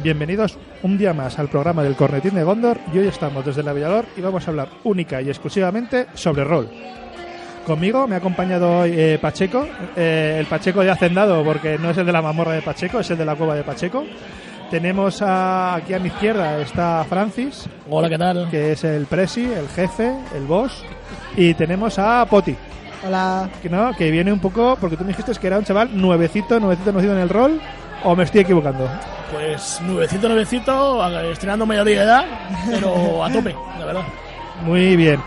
Bienvenidos un día más al programa del Cornetín de Gondor y hoy estamos desde el aviador y vamos a hablar única y exclusivamente sobre rol. Conmigo me ha acompañado hoy Pacheco, el Pacheco de Hacendado, porque no es el de la mazmorra de Pacheco, es el de la cueva de Pacheco. Tenemos aquí a mi izquierda está Francis. Hola, ¿qué tal? Que es el presi, el jefe, el boss. Y tenemos a Poti. Hola. Que viene un poco, porque tú me dijiste que era un chaval nuevecito nacido en el rol, ¿o me estoy equivocando? Pues nuevecito, estrenando mayoría de edad, pero a tope, la verdad. Muy bien.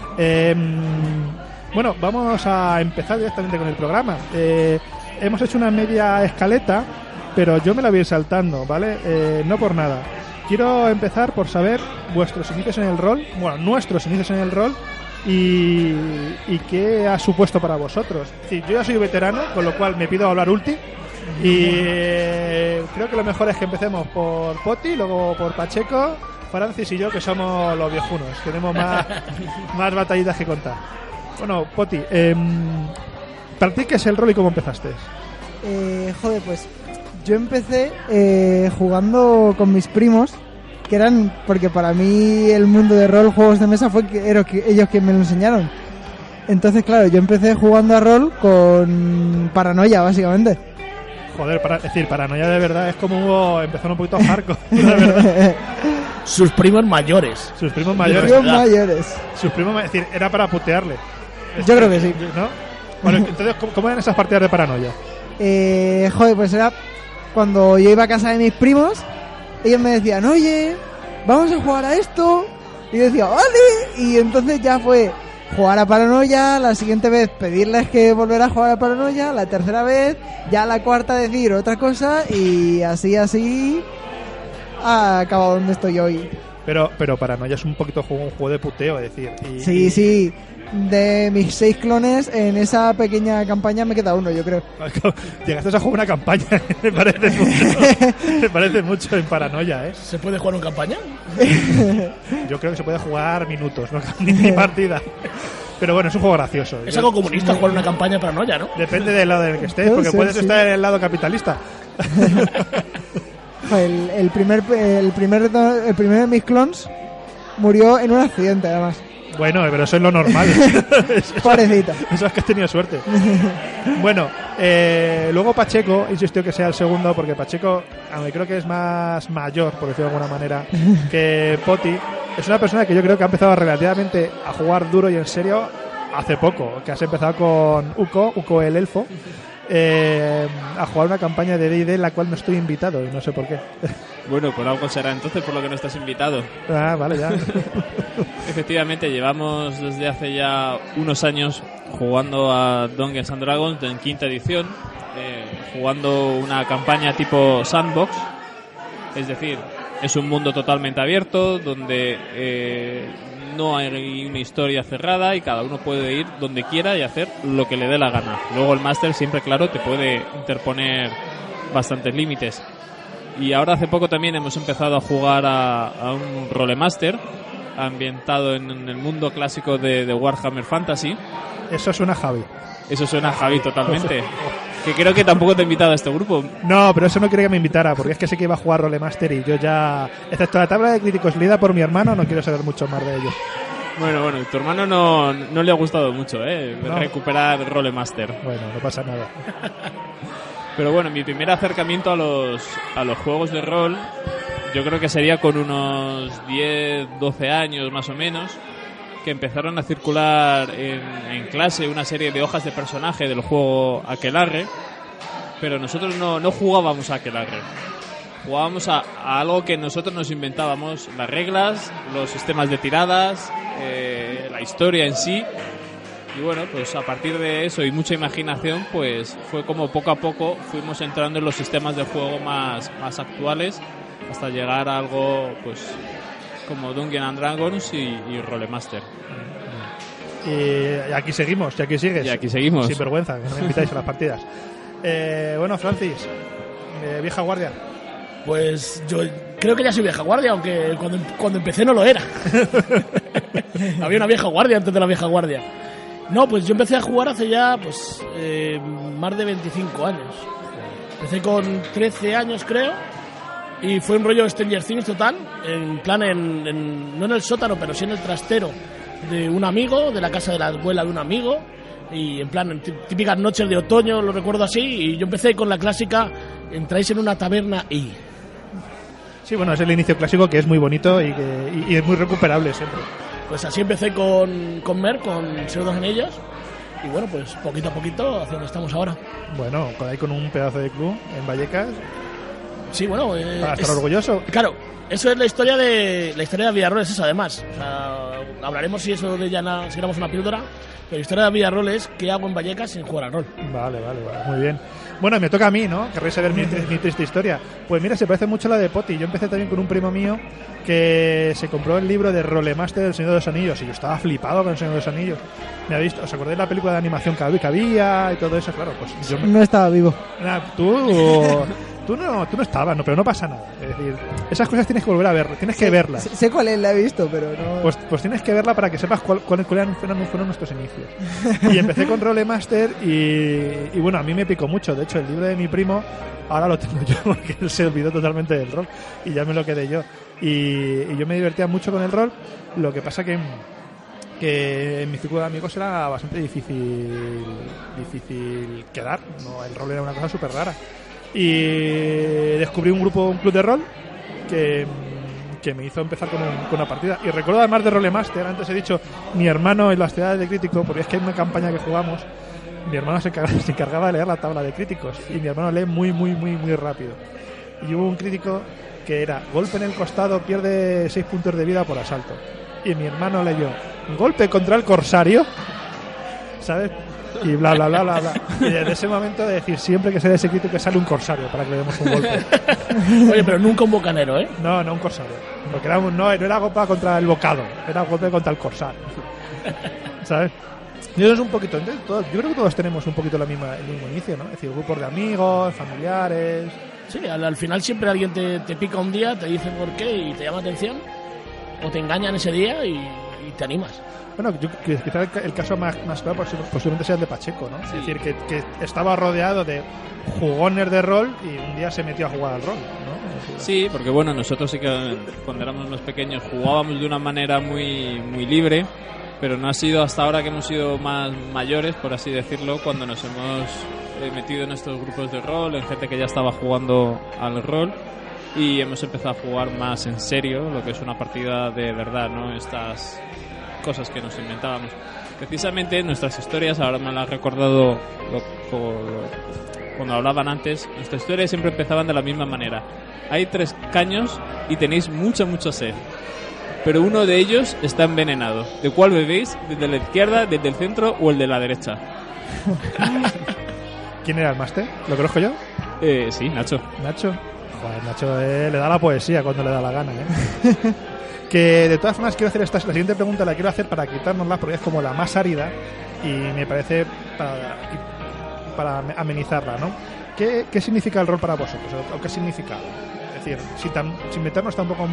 Bueno, vamos a empezar directamente con el programa. Hemos hecho una media escaleta, pero yo me la voy a ir saltando, ¿vale? No por nada. Quiero empezar por saber vuestros inicios en el rol, bueno, nuestros inicios en el rol y qué ha supuesto para vosotros. Es decir, yo ya soy veterano, con lo cual me pido hablar ulti. Y creo que lo mejor es que empecemos por Poti, luego por Pacheco, Francis y yo, que somos los viejunos. Tenemos más batallitas que contar. Bueno, Poti, ¿para ti qué es el rol y cómo empezaste? Joder, pues yo empecé jugando con mis primos, que eran, porque para mí el mundo de rol, juegos de mesa, ellos quienes me lo enseñaron. Entonces, claro, yo empecé jugando a rol con Paranoia, básicamente. Joder, es decir, Paranoia de verdad es como empezaron un poquito hardcore, la verdad. Sus primos mayores. Sus primos mayores. Es decir, era para putearle. Yo creo que sí. ¿No? Bueno, entonces, ¿cómo eran esas partidas de Paranoia? Joder, pues era cuando yo iba a casa de mis primos, ellos me decían, oye, vamos a jugar a esto. Y yo decía, vale. Y entonces ya fue jugar a Paranoia, la siguiente vez pedirles que volviera a jugar a Paranoia, la tercera vez, ya la cuarta decir otra cosa y así ha acabado donde estoy hoy. Pero Paranoia es un poquito un juego de puteo, es decir. Sí. De mis 6 clones, en esa pequeña campaña me queda uno, yo creo. Llegaste a jugar una campaña, me parece mucho. Me parece mucho en Paranoia, ¿eh? ¿Se puede jugar una campaña? Yo creo que se puede jugar minutos, no ni partida. Pero bueno, es un juego gracioso. Es algo comunista jugar una campaña Paranoia, ¿no? Depende del lado en el que estés, porque puedes estar en el lado capitalista. El primero de mis clones murió en un accidente, además. Bueno, pero eso es lo normal. Pobrecita. Eso es que has tenido suerte. Bueno, luego Pacheco insistió que sea el segundo, porque Pacheco, aunque creo que es más mayor, por decirlo de alguna manera, que Poti, es una persona que yo creo que ha empezado relativamente a jugar duro y en serio hace poco, que has empezado con Uko el elfo, a jugar una campaña de D&D en la cual no estoy invitado y no sé por qué. Bueno, por algo será entonces por lo que no estás invitado. Ah, vale, ya. Efectivamente, llevamos desde hace ya unos años jugando a Dungeons and Dragons en quinta edición, jugando una campaña tipo sandbox, es decir, es un mundo totalmente abierto donde no hay una historia cerrada y cada uno puede ir donde quiera y hacer lo que le dé la gana. Luego el máster siempre, claro, te puede interponer bastantes límites. Y ahora hace poco también hemos empezado a jugar a un rolemaster ambientado en el mundo clásico de Warhammer Fantasy. Eso suena a Javi. Eso suena a Javi totalmente. Que creo que tampoco te he invitado a este grupo. No, pero eso no quería que me invitara, porque es que sé que iba a jugar rolemaster y yo ya, excepto la tabla de críticos leída por mi hermano, no quiero saber mucho más de ello. Bueno, tu hermano no le ha gustado mucho, No. Recuperar rolemaster. Bueno, no pasa nada. Pero bueno, mi primer acercamiento a los juegos de rol, yo creo que sería con unos 10, 12 años más o menos, que empezaron a circular en clase una serie de hojas de personaje del juego Aquelarre, pero nosotros no jugábamos a Aquelarre. Jugábamos a algo que nosotros nos inventábamos, las reglas, los sistemas de tiradas, la historia en sí. Y bueno, pues a partir de eso y mucha imaginación, pues fue como poco a poco fuimos entrando en los sistemas de juego más actuales hasta llegar a algo pues como Dungeons and Dragons y Rolemaster. Y aquí seguimos, y aquí sigues. Y aquí seguimos. Sin vergüenza, que no me invitáis a las partidas. Bueno, Francis, vieja guardia. Pues yo creo que ya soy vieja guardia, aunque cuando empecé no lo era. Había una vieja guardia antes de la vieja guardia. No, pues yo empecé a jugar hace ya pues más de 25 años. Empecé con 13 años, creo, Y fue un rollo Stranger Things total, en plan, no en el sótano, pero sí en el trastero de un amigo, de la casa de la abuela de un amigo, y en plan, típicas noches de otoño, lo recuerdo así, y yo empecé con la clásica, entráis en una taberna y... Sí, bueno, es el inicio clásico que es muy bonito y es muy recuperable siempre. Pues así empecé con Mer, con Señor de los Anillos, y bueno, pues poquito a poquito hacia donde estamos ahora. Bueno, ahí con un pedazo de club en Vallecas. Sí, bueno... para estar orgulloso. Claro, eso es la historia de Villarroel, es eso además. O sea, hablaremos si eso de ya si éramos una píldora, pero la historia de Villarroel es qué hago en Vallecas sin jugar al rol. Vale, muy bien. Bueno, me toca a mí, ¿no? Querréis saber mi triste historia. Pues mira, se parece mucho a la de Poti. Yo empecé también con un primo mío que se compró el libro de Rolemaster del Señor de los Anillos y yo estaba flipado con el Señor de los Anillos. ¿Me ha visto? ¿Os acordáis de la película de animación que había y todo eso? Claro, pues yo no estaba vivo. Tú no estabas, pero no pasa nada. Es decir, esas cosas tienes que volver a verlas, tienes que verlas. Sé cuál es, la he visto, pero no... Pues tienes que verla para que sepas cuáles fueron nuestros inicios. Y empecé con Rolemaster y bueno, a mí me picó mucho. De hecho, el libro de mi primo ahora lo tengo yo porque él se olvidó totalmente del rol y ya me lo quedé yo. Y yo me divertía mucho con el rol. Lo que pasa que en mi círculo de amigos era bastante difícil quedar, ¿no? El rol era una cosa súper rara. Y descubrí un club de rol que me hizo empezar con una partida. Y recuerdo además de Rolemaster, antes he dicho, mi hermano en las ciudades de crítico, porque es que hay una campaña que jugamos, mi hermano se encargaba de leer la tabla de críticos y mi hermano lee muy rápido. Y hubo un crítico que era golpe en el costado, pierde 6 puntos de vida por asalto. Y mi hermano leyó golpe contra el corsario, ¿sabes? Y bla. Y desde ese momento de decir siempre que sale ese crítico que sale un corsario para que le demos un golpe. Oye, pero nunca un bocanero, ¿eh? No, un corsario. Porque no era golpe contra el bocado, era golpe contra el corsario. ¿Sabes? Y eso es un poquito. Yo creo que todos tenemos un poquito el mismo inicio, ¿no? Es decir, grupos de amigos, familiares. Sí, al final siempre alguien te pica un día, te dice por qué y te llama atención, o te engañan ese día y te animas. Bueno, quizás el caso más claro posiblemente sea el de Pacheco, ¿no? Sí. Es decir, que estaba rodeado de jugones de rol y un día se metió a jugar al rol, ¿no? Sí, porque bueno, nosotros sí que cuando éramos más pequeños jugábamos de una manera muy libre, pero no ha sido hasta ahora que hemos sido más mayores, por así decirlo, cuando nos hemos metido en estos grupos de rol, en gente que ya estaba jugando al rol y hemos empezado a jugar más en serio, lo que es una partida de verdad, ¿no? Estas cosas que nos inventábamos. Precisamente nuestras historias, ahora me lo ha recordado cuando hablaban antes, nuestras historias siempre empezaban de la misma manera. Hay 3 caños y tenéis mucha sed, pero uno de ellos está envenenado. ¿De cuál bebéis? ¿Desde la izquierda, desde el centro o el de la derecha? ¿Quién era el máster? ¿Lo conozco yo? Sí, Nacho. Joder, Nacho le da la poesía cuando le da la gana, ¿eh? Que de todas formas quiero hacer la siguiente pregunta, la quiero hacer para quitárnosla porque es como la más árida y me parece para amenizarla, ¿no? ¿Qué significa el rol para vosotros? ¿O qué significa? Es decir, sin meternos tampoco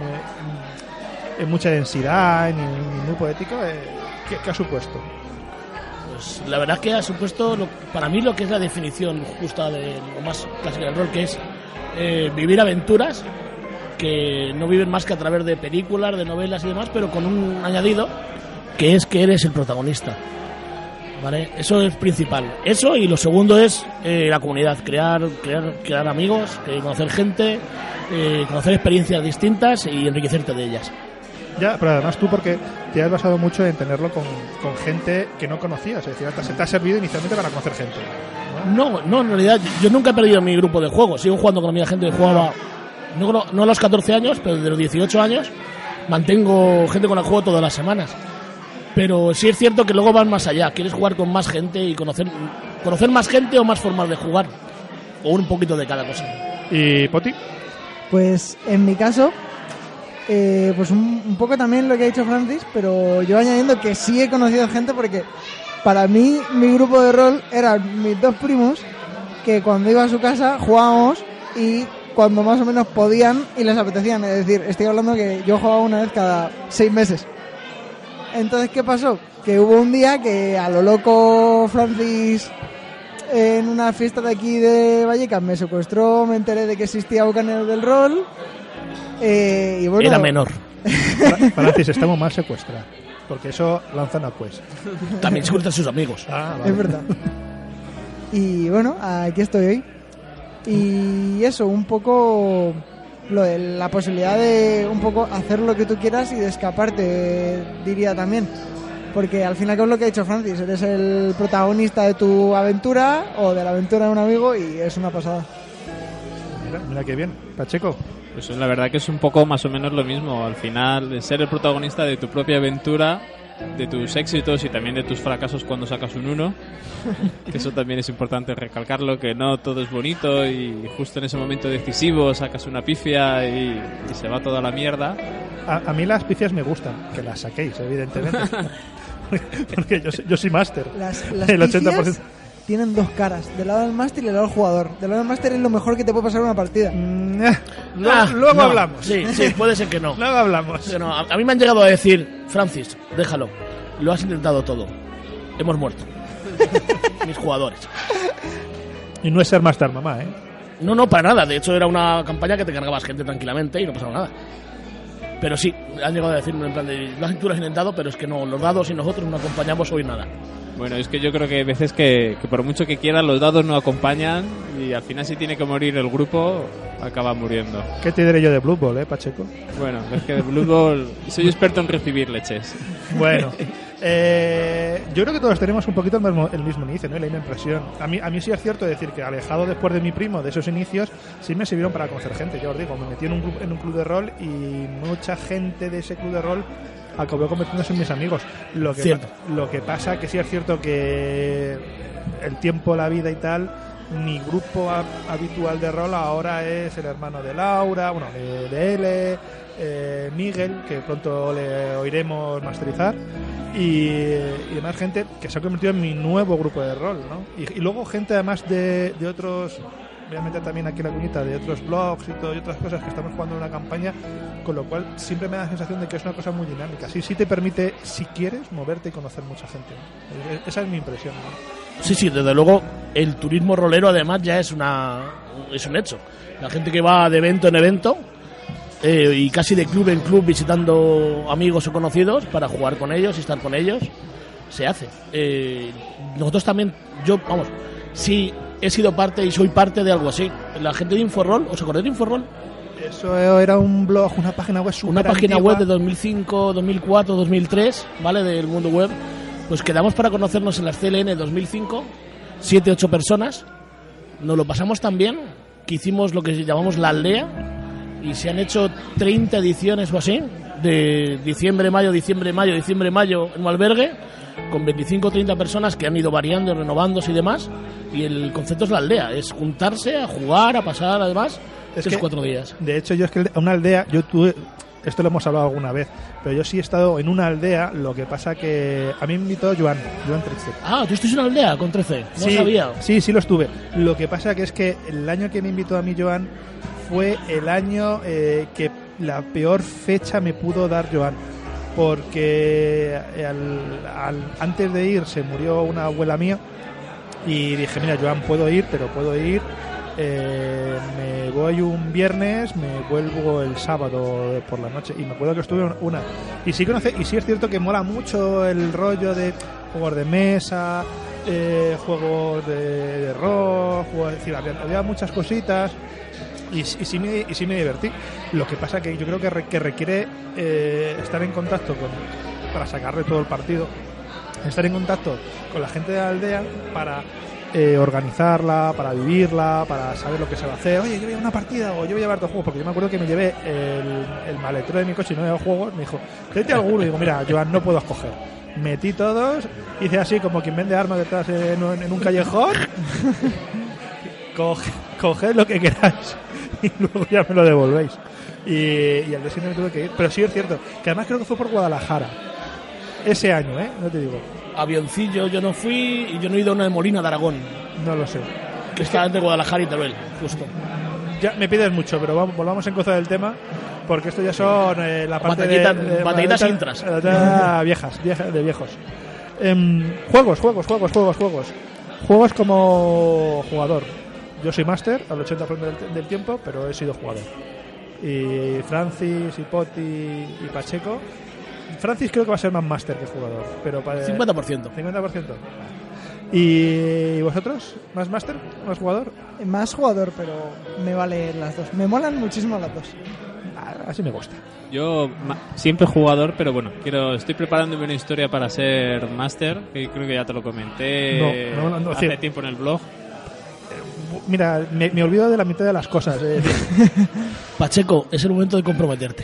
en mucha densidad ni muy poético, ¿qué ha supuesto? Pues la verdad es que ha supuesto para mí lo que es la definición justa de lo más clásico del rol, que es vivir aventuras que no viven más que a través de películas, de novelas y demás, pero con un añadido que es que eres el protagonista, ¿vale? Eso es principal. Eso, y lo segundo es la comunidad, crear amigos, conocer gente, conocer experiencias distintas y enriquecerte de ellas. Ya, pero además tú porque te has basado mucho en tenerlo con gente que no conocías, es decir, te ha servido inicialmente para conocer gente, ¿no? No, en realidad yo nunca he perdido mi grupo de juego, sigo jugando con la misma gente que jugaba, no a los 14 años, pero desde los 18 años mantengo gente con la que juego todas las semanas. Pero sí es cierto que luego van más allá, quieres jugar con más gente y conocer más gente o más formas de jugar, o un poquito de cada cosa. ¿Y Poti? Pues en mi caso, pues un poco también lo que ha dicho Francis, pero yo añadiendo que sí he conocido gente porque para mí mi grupo de rol eran mis 2 primos que cuando iba a su casa jugábamos y cuando más o menos podían y les apetecían, es decir, estoy hablando que yo jugaba una vez cada 6 meses. Entonces, ¿qué pasó? Que hubo un día que a lo loco Francis en una fiesta de aquí de Vallecas me secuestró, me enteré de que existía Bucanero del Rol. Y bueno, Era menor. Francis, estamos más secuestrados. Porque eso lanzan a Quest. También se a sus amigos. Es verdad. Y bueno, aquí estoy hoy. Y eso, un poco lo de la posibilidad de un poco hacer lo que tú quieras y de escaparte, diría también. Porque al final, ¿qué es lo que ha dicho Francis? Eres el protagonista de tu aventura o de la aventura de un amigo y es una pasada. Mira qué bien. Pacheco. Pues la verdad que es un poco más o menos lo mismo. Al final, de ser el protagonista de tu propia aventura, de tus éxitos y también de tus fracasos cuando sacas un 1, que eso también es importante recalcarlo, que no todo es bonito y justo en ese momento decisivo sacas una pifia y se va toda la mierda. A mí las pifias me gustan, que las saquéis, evidentemente. Porque yo soy máster. Las El 80%. pifias tienen dos caras, del lado del máster y del lado del jugador. Del lado del máster es lo mejor que te puede pasar en una partida. Luego No, hablamos. Sí, puede ser que no. Luego hablamos. Pero no, a mí me han llegado a decir, Francis, déjalo, lo has intentado todo. Hemos muerto. Mis jugadores. Y no es ser máster, mamá, ¿eh? No, para nada. De hecho, era una campaña que te cargabas gente tranquilamente y no pasaba nada. Pero sí, han llegado a decirme en plan de, tú lo has intentado, pero es que no, los dados y nosotros no acompañamos hoy nada. Bueno, es que yo creo que hay veces que por mucho que quieran, los dados no acompañan y al final si tiene que morir el grupo, acaba muriendo. ¿Qué te diré yo de Blood Bowl, Pacheco? Bueno, es que de Blood Bowl soy experto en recibir leches. Bueno, yo creo que todos tenemos un poquito el mismo inicio, ¿no? Y la misma impresión. A mí sí es cierto decir que alejado después de mi primo, de esos inicios, sí me sirvieron para conocer gente. Yo os digo, me metí en un club de rol y mucha gente de ese club de rol acabó convirtiéndose en mis amigos. Lo que pasa que sí es cierto que el tiempo, la vida y tal, mi grupo habitual de rol ahora es el hermano de Laura, bueno, de L, Miguel, que pronto le oiremos masterizar, y demás gente que se ha convertido en mi nuevo grupo de rol, ¿no? Y luego gente además de otros, voy a meter también aquí la cuñita, de otros blogs y otras cosas que estamos jugando en una campaña, con lo cual siempre me da la sensación de que es una cosa muy dinámica. Sí te permite, si quieres, moverte y conocer mucha gente, ¿no? Esa es mi impresión, ¿no? Sí, desde luego el turismo rolero además ya es un hecho. La gente que va de evento en evento y casi de club en club visitando amigos o conocidos para jugar con ellos y estar con ellos, se hace. Nosotros también, sí he sido parte y soy parte de algo así. La gente de Inforrol, ¿os acordáis de Inforrol? Eso era un blog, una página web súper Una página antigua. web de 2005, 2004, 2003, ¿vale? Del mundo web. Pues quedamos para conocernos en las CLN 2005, 7-8 personas. Nos lo pasamos tan bien que hicimos lo que llamamos la aldea y se han hecho 30 ediciones o así, de diciembre-mayo en un albergue, con 25 o 30 personas que han ido variando, renovándose y demás. Y el concepto es la aldea, es juntarse, a jugar, a pasar, además, esos 4 días. De hecho, yo es que una aldea, yo tuve... Esto lo hemos hablado alguna vez, pero yo sí he estado en una aldea, lo que pasa que a mí me invitó Joan Trixter. Ah, ¿tú estuviste en una aldea con 13? No sí, sabía. Sí, lo estuve. Lo que pasa que es que el año que me invitó a mí Joan fue el año que la peor fecha me pudo dar Joan, porque antes de ir se murió una abuela mía y dije, mira Joan, puedo ir, me voy un viernes, me vuelvo el sábado por la noche, y me acuerdo que estuve una. Y sí es cierto que mola mucho el rollo de juegos de mesa, juegos de rol, es decir, había muchas cositas y sí me divertí. Lo que pasa que yo creo que requiere estar en contacto para sacarle todo el partido, estar en contacto con la gente de la aldea para organizarla, para vivirla, para saber lo que se va a hacer. Oye, yo voy a una partida o yo voy a llevar dos juegos, porque yo me acuerdo que me llevé el maletero de mi coche y no llevaba juegos. Me dijo, tráete alguno, y digo, mira, Joan, no puedo escoger. Metí todos, hice así como quien vende armas detrás en un callejón. Coged lo que queráis y luego ya me lo devolvéis. Y al día siguiente me tuve que ir. Pero sí es cierto, que además creo que fue por Guadalajara ese año, no te digo. Avioncillo yo no fui, y yo no he ido a una de Molina de Aragón, No lo sé. que está entre Guadalajara y Teruel, justo. Ya me pides mucho, pero volvamos en cosa del tema, porque esto ya son la parte de batallitas intras. viejas, de viejos. Juegos. Juegos como jugador. Yo soy máster al 80% del tiempo, pero he sido jugador. Y Francis, y Poti y Pacheco. Francis creo que va a ser más máster que jugador. Pero 50%. 50%. ¿Y vosotros? ¿Más máster? ¿Más jugador? Más jugador, pero me vale las dos. Me molan muchísimo las dos. Así me gusta. Yo siempre jugador, pero bueno, estoy preparándome una historia para ser máster, que creo que ya te lo comenté No, hace sí. tiempo en el blog. Mira, me olvido de la mitad de las cosas. Pacheco, es el momento de comprometerte.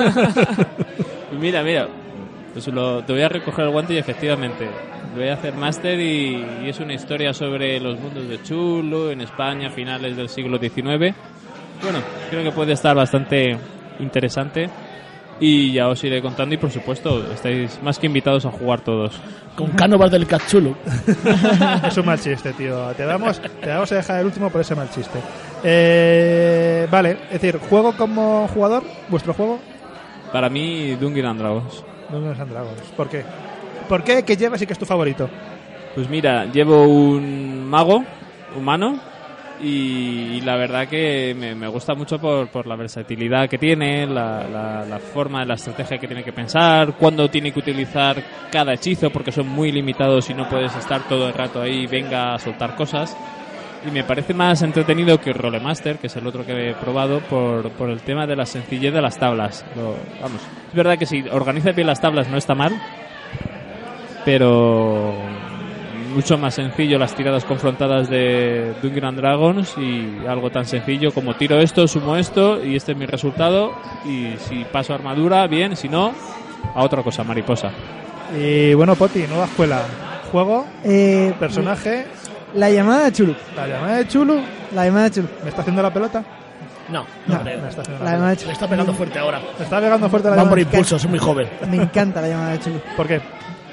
Mira, pues te voy a recoger el guante y efectivamente voy a hacer máster y es una historia sobre los mundos de Chulu en España a finales del siglo XIX. Bueno, creo que puede estar bastante interesante y ya os iré contando y por supuesto estáis más que invitados a jugar todos. Con Cánovas del Cachulu. Es un mal chiste, tío. Te vamos a dejar el último por ese mal chiste. Vale, es decir, juego como jugador, vuestro juego. Para mí, Dungeons and Dragons. Dungeons and Dragons. ¿Por qué? ¿Por qué? ¿Qué llevas y qué es tu favorito? Pues mira, llevo un mago humano y la verdad que me gusta mucho por la versatilidad que tiene, la forma, la estrategia que tiene que pensar, cuándo tiene que utilizar cada hechizo porque son muy limitados y no puedes estar todo el rato ahí, venga a soltar cosas. Y me parece más entretenido que Rolemaster, que es el otro que he probado, por el tema de la sencillez de las tablas. Vamos, es verdad que si organizas bien las tablas no está mal, pero mucho más sencillo las tiradas confrontadas de Dungeons and Dragons y algo tan sencillo como tiro esto, sumo esto y este es mi resultado y si paso armadura, bien, si no, a otra cosa, mariposa. Y bueno, Poti, nueva escuela. Juego, personaje... La llamada de Chulu. La llamada de Chulu. La llamada de Chulu. ¿Me está haciendo la pelota? No, No, creo. Me está haciendo La la llamada de pelota. Chulu. Le está pegando fuerte ahora. Me está pegando fuerte la Va por llamada. impulso, es muy joven. Me encanta la llamada de Chulu. ¿Por qué?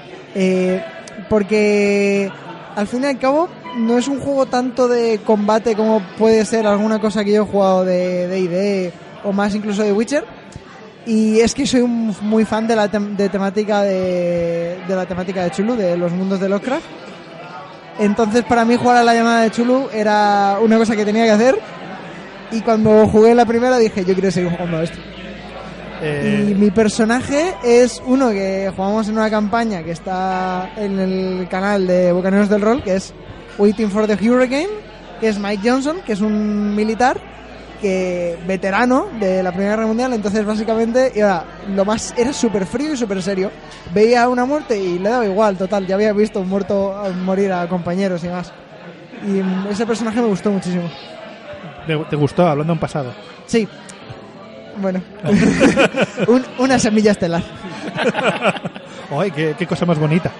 Porque al fin y al cabo no es un juego tanto de combate como puede ser alguna cosa que yo he jugado de D&D o más incluso de Witcher. Y es que soy muy fan de la temática de la temática de Chulu, de los mundos de Lovecraft. Entonces para mí jugar a la llamada de Chulu era una cosa que tenía que hacer. Y cuando jugué la primera dije, yo quiero seguir jugando a esto. Y mi personaje es uno que jugamos en una campaña que está en el canal de Bucaneros del Rol, que es Waiting for the Hurricane, que es Mike Johnson, que es un militar que veterano de la Primera Guerra Mundial. Entonces básicamente era súper frío y súper serio. Veía una muerte y le daba igual, total, ya había visto morir a compañeros y más. Y ese personaje me gustó muchísimo. ¿Te gustó, hablando en pasado? Sí. Bueno, una semilla estelar. ¡Ay, qué cosa más bonita!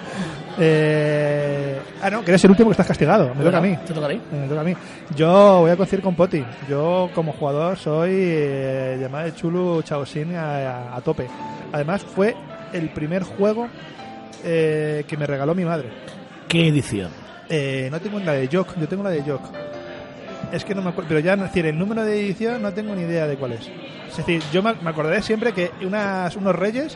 No, que eres el último que estás castigado. Me toca a mí. ¿Te toca a ti? Me toca a mí. Yo voy a coincidir con Poti. Yo, como jugador, soy llamada de Chulu Chaosin a tope. Además, fue el primer juego que me regaló mi madre. ¿Qué edición? No tengo la de Jock, yo tengo la de Jock. Es que no me acuerdo, pero ya, es decir, el número de edición no tengo ni idea de cuál es. Es decir, yo me acordaré siempre que unos reyes...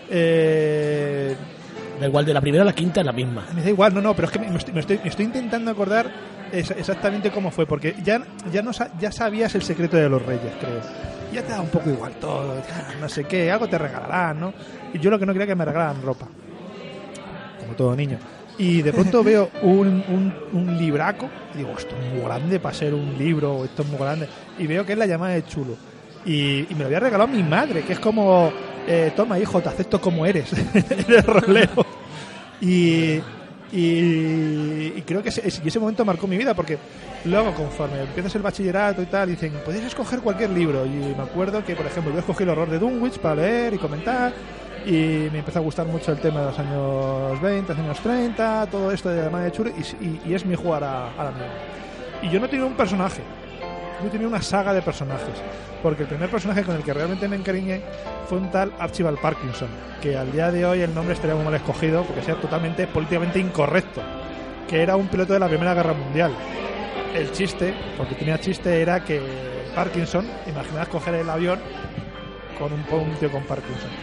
Da igual, de la primera a la quinta es la misma. Me da igual, no, pero es que me estoy intentando acordar exactamente cómo fue, porque ya sabías el secreto de los reyes, creo. Ya te da un poco igual todo, no sé qué, algo te regalarán, ¿no? Y yo lo que no quería que me regalaran ropa, como todo niño. Y de pronto veo un libraco y digo, esto es muy grande para ser un libro, esto es muy grande. Y veo que es la llamada de Chulo. Y me lo había regalado mi madre, que es como... toma, hijo, te acepto como eres. Eres rolero. Y creo que ese momento marcó mi vida, porque luego, conforme empiezas el bachillerato y tal, dicen, podéis escoger cualquier libro. Y me acuerdo que, por ejemplo, yo escogí El horror de Dunwich para leer y comentar. Y me empezó a gustar mucho el tema de los años 20, años 30, todo esto de la llamada de Chulo. Y es mi jugar a la mía. Y yo no tenía un personaje. Yo tenía una saga de personajes, porque el primer personaje con el que realmente me encariñé fue un tal Archibald Parkinson, que al día de hoy el nombre estaría muy mal escogido porque sea totalmente políticamente incorrecto, que era un piloto de la Primera Guerra Mundial. El chiste, porque tenía chiste, era que Parkinson, imaginad coger el avión con un tío con Parkinson.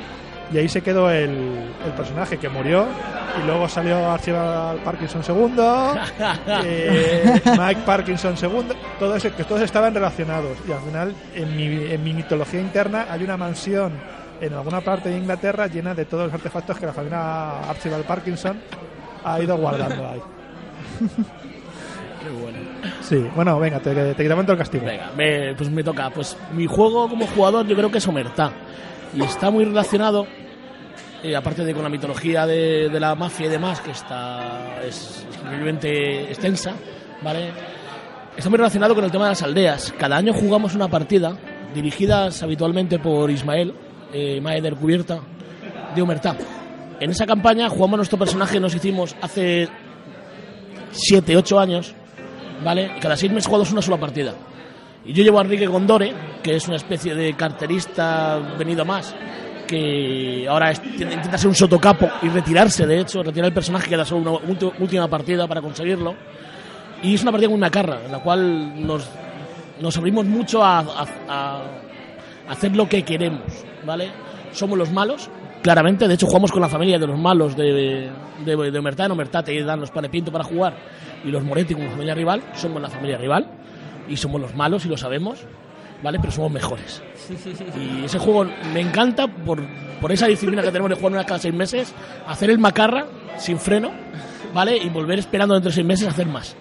y ahí se quedó el personaje que murió, y luego salió Archibald Parkinson segundo, Mike Parkinson segundo, todo eso, que todos estaban relacionados, y al final en mi mitología interna hay una mansión en alguna parte de Inglaterra llena de todos los artefactos que la familia Archibald Parkinson ha ido guardando ahí. Qué bueno. Sí, bueno, venga, te quitamos el castigo. Venga, pues me toca. Pues mi juego como jugador yo creo que es Omertá. Y está muy relacionado, aparte de con la mitología de la mafia y demás, que es increíblemente extensa, ¿vale? Está muy relacionado con el tema de las aldeas. Cada año jugamos una partida, dirigidas habitualmente por Ismael, Maeder Cubierta, de Omertá. En esa campaña jugamos nuestro personaje, nos hicimos hace 7-8 años, ¿vale? Y cada 6 meses jugamos una sola partida. Y yo llevo a Enrique Gondore, que es una especie de carterista venido más, que ahora intenta ser un sotocapo y retirarse, de hecho, retirar el personaje, queda solo una última partida para conseguirlo. Y es una partida con una carra, en la cual nos abrimos mucho a hacer lo que queremos, ¿vale? Somos los malos, claramente, de hecho jugamos con la familia de los malos de Omertá. En Omertá te dan los Panepinto para jugar, y los Moretti como familia rival, somos la familia rival, y somos los malos y lo sabemos, ¿vale? Pero somos mejores. Y ese juego me encanta por esa disciplina que tenemos de jugar una cada 6 meses, hacer el macarra sin freno, ¿vale? Y volver esperando dentro de 6 meses a hacer más.